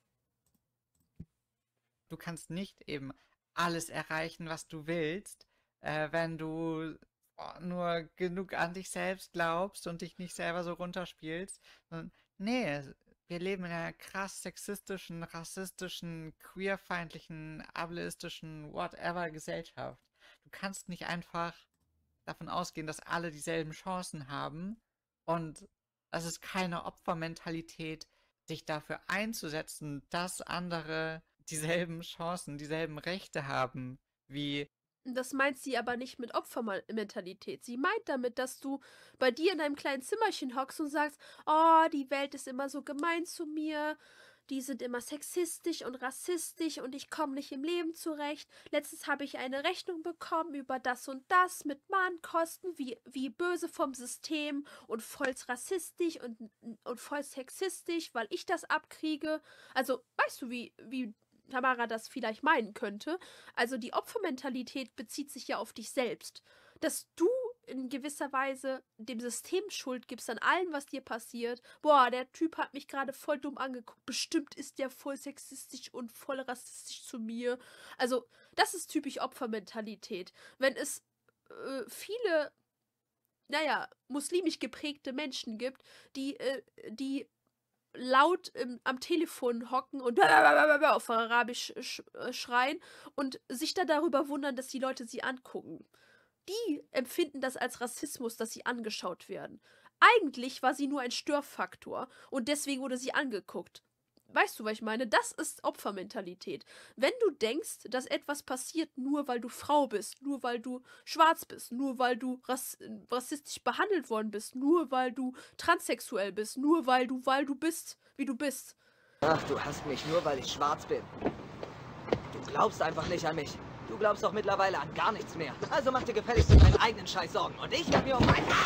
Du kannst nicht eben alles erreichen, was du willst, äh, wenn du oh, nur genug an dich selbst glaubst und dich nicht selber so runterspielst. Und, nee, wir leben in einer krass sexistischen, rassistischen, queerfeindlichen, ableistischen, whatever Gesellschaft. Du kannst nicht einfach davon ausgehen, dass alle dieselben Chancen haben und es ist keine Opfermentalität, sich dafür einzusetzen, dass andere dieselben Chancen, dieselben Rechte haben, wie Das meint sie aber nicht mit Opfermentalität. Sie meint damit, dass du bei dir in deinem kleinen Zimmerchen hockst und sagst, oh, die Welt ist immer so gemein zu mir, die sind immer sexistisch und rassistisch und ich komme nicht im Leben zurecht. Letztens habe ich eine Rechnung bekommen über das und das mit Mahnkosten, wie, wie böse vom System und voll rassistisch und, und voll sexistisch, weil ich das abkriege. Also, weißt du, wie, wie Tamara das vielleicht meinen könnte. Also die Opfermentalität bezieht sich ja auf dich selbst. Dass du in gewisser Weise dem System Schuld gibst an allem, was dir passiert. Boah, der Typ hat mich gerade voll dumm angeguckt. Bestimmt ist der voll sexistisch und voll rassistisch zu mir. Also, das ist typisch Opfermentalität. Wenn es äh, viele, naja, muslimisch geprägte Menschen gibt, die, äh, die laut ähm, am Telefon hocken und auf Arabisch sch schreien und sich dann darüber wundern, dass die Leute sie angucken. Die empfinden das als Rassismus, dass sie angeschaut werden. Eigentlich war sie nur ein Störfaktor und deswegen wurde sie angeguckt. Weißt du, was ich meine? Das ist Opfermentalität. Wenn du denkst, dass etwas passiert, nur weil du Frau bist, nur weil du schwarz bist, nur weil du rass rassistisch behandelt worden bist, nur weil du transsexuell bist, nur weil du, weil du bist, wie du bist. Ach, du hasst mich nur, weil ich schwarz bin. Du glaubst einfach nicht an mich. Du glaubst doch mittlerweile an gar nichts mehr. Also mach dir gefälligst um deinen eigenen Scheiß Sorgen. Und ich werde mir um meinen...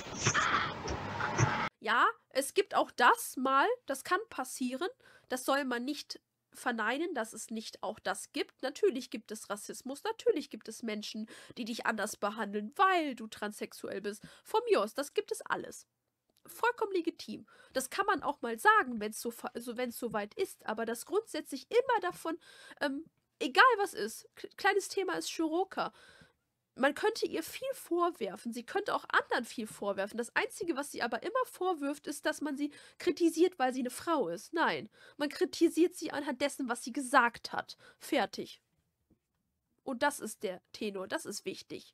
Ja, es gibt auch das mal, das kann passieren. Das soll man nicht verneinen, dass es nicht auch das gibt. Natürlich gibt es Rassismus, natürlich gibt es Menschen, die dich anders behandeln, weil du transsexuell bist. Von mir aus, das gibt es alles. Vollkommen legitim. Das kann man auch mal sagen, wenn es so, also wenn's so weit ist. Aber das grundsätzlich immer davon... Ähm, egal was ist, kleines Thema ist Shiroka. Man könnte ihr viel vorwerfen, sie könnte auch anderen viel vorwerfen. Das Einzige, was sie aber immer vorwirft, ist, dass man sie kritisiert, weil sie eine Frau ist. Nein, man kritisiert sie anhand dessen, was sie gesagt hat. Fertig. Und das ist der Tenor, das ist wichtig.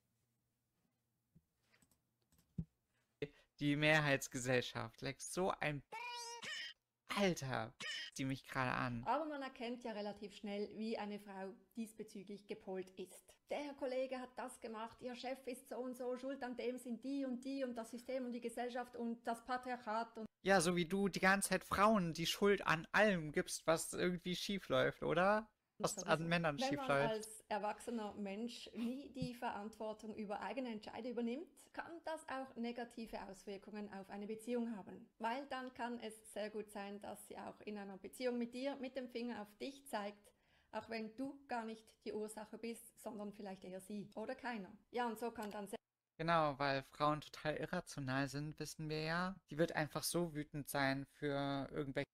Die Mehrheitsgesellschaft legt so ein... Alter, die mich gerade an. Aber man erkennt ja relativ schnell, wie eine Frau diesbezüglich gepolt ist. Der Herr Kollege hat das gemacht, ihr Chef ist so und so, schuld an dem sind die und die und das System und die Gesellschaft und das Patriarchat. Und ja, so wie du die ganze Zeit Frauen die Schuld an allem gibst, was irgendwie schief läuft, oder? Was an Männern schief läuft. Wenn man als erwachsener Mensch nie die Verantwortung über eigene Entscheidungen übernimmt, kann das auch negative Auswirkungen auf eine Beziehung haben. Weil dann kann es sehr gut sein, dass sie auch in einer Beziehung mit dir mit dem Finger auf dich zeigt, auch wenn du gar nicht die Ursache bist, sondern vielleicht eher sie oder keiner. Ja, und so kann dann sehr Genau, weil Frauen total irrational sind, wissen wir ja. Die wird einfach so wütend sein für irgendwelche...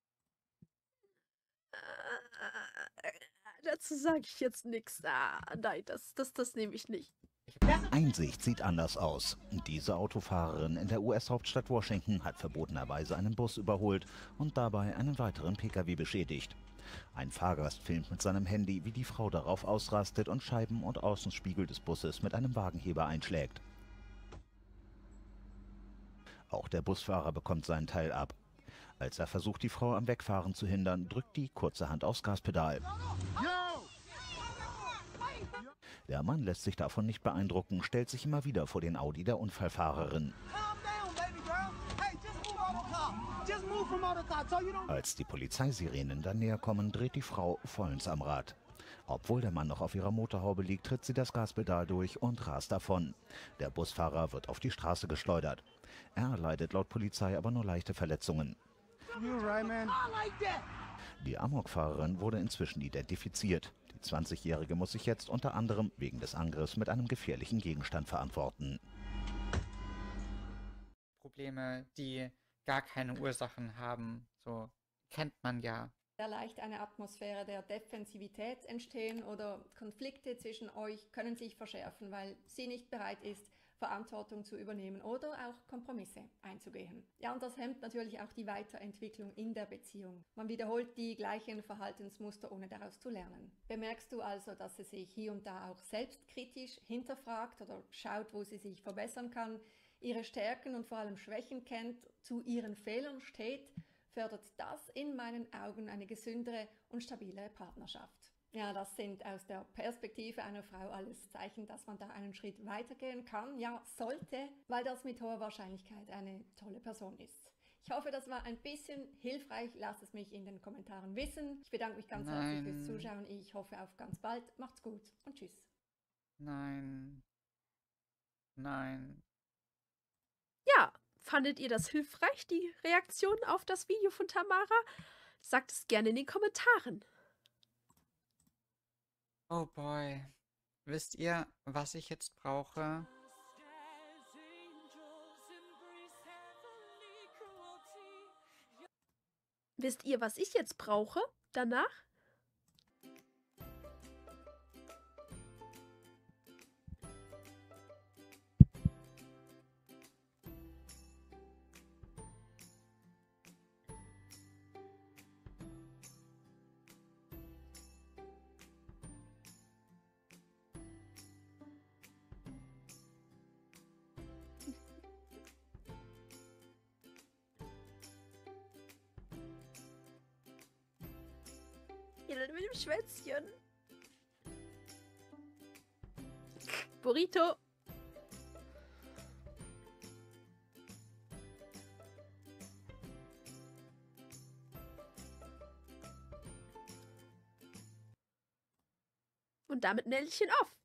Dazu sage ich jetzt nichts. Ah, nein, das, das, das nehme ich nicht. Einsicht sieht anders aus. Diese Autofahrerin in der U S-Hauptstadt Washington hat verbotenerweise einen Bus überholt und dabei einen weiteren Pkw beschädigt. Ein Fahrgast filmt mit seinem Handy, wie die Frau darauf ausrastet und Scheiben und Außenspiegel des Busses mit einem Wagenheber einschlägt. Auch der Busfahrer bekommt seinen Teil ab. Als er versucht, die Frau am Wegfahren zu hindern, drückt die kurzerhand aufs Gaspedal. Der Mann lässt sich davon nicht beeindrucken, stellt sich immer wieder vor den Audi der Unfallfahrerin. Als die Polizeisirenen dann näher kommen, dreht die Frau vollends am Rad. Obwohl der Mann noch auf ihrer Motorhaube liegt, tritt sie das Gaspedal durch und rast davon. Der Busfahrer wird auf die Straße geschleudert. Er leidet laut Polizei aber nur leichte Verletzungen. Die Amokfahrerin wurde inzwischen identifiziert. Die zwanzigjährige muss sich jetzt unter anderem wegen des Angriffs mit einem gefährlichen Gegenstand verantworten. Probleme, die gar keine Ursachen haben, so kennt man ja. Sehr leicht eine Atmosphäre der Defensivität entstehen oder Konflikte zwischen euch können sich verschärfen, weil sie nicht bereit ist, Verantwortung zu übernehmen oder auch Kompromisse einzugehen. Ja, und das hemmt natürlich auch die Weiterentwicklung in der Beziehung. Man wiederholt die gleichen Verhaltensmuster, ohne daraus zu lernen. Bemerkst du also, dass sie sich hier und da auch selbstkritisch hinterfragt oder schaut, wo sie sich verbessern kann, ihre Stärken und vor allem Schwächen kennt, zu ihren Fehlern steht, fördert das in meinen Augen eine gesündere und stabile Partnerschaft. Ja, das sind aus der Perspektive einer Frau alles Zeichen, dass man da einen Schritt weitergehen kann. Ja, sollte, weil das mit hoher Wahrscheinlichkeit eine tolle Person ist. Ich hoffe, das war ein bisschen hilfreich. Lasst es mich in den Kommentaren wissen. Ich bedanke mich ganz Nein. herzlich fürs Zuschauen. Ich hoffe auf ganz bald. Macht's gut und tschüss. Nein. Nein. Ja, fandet ihr das hilfreich, die Reaktion auf das Video von Tamara? Sagt es gerne in den Kommentaren. Oh boy. Wisst ihr, was ich jetzt brauche? Wisst ihr, was ich jetzt brauche? Danach? Mit dem Schwänzchen. Burrito. Und damit Nellchen auf.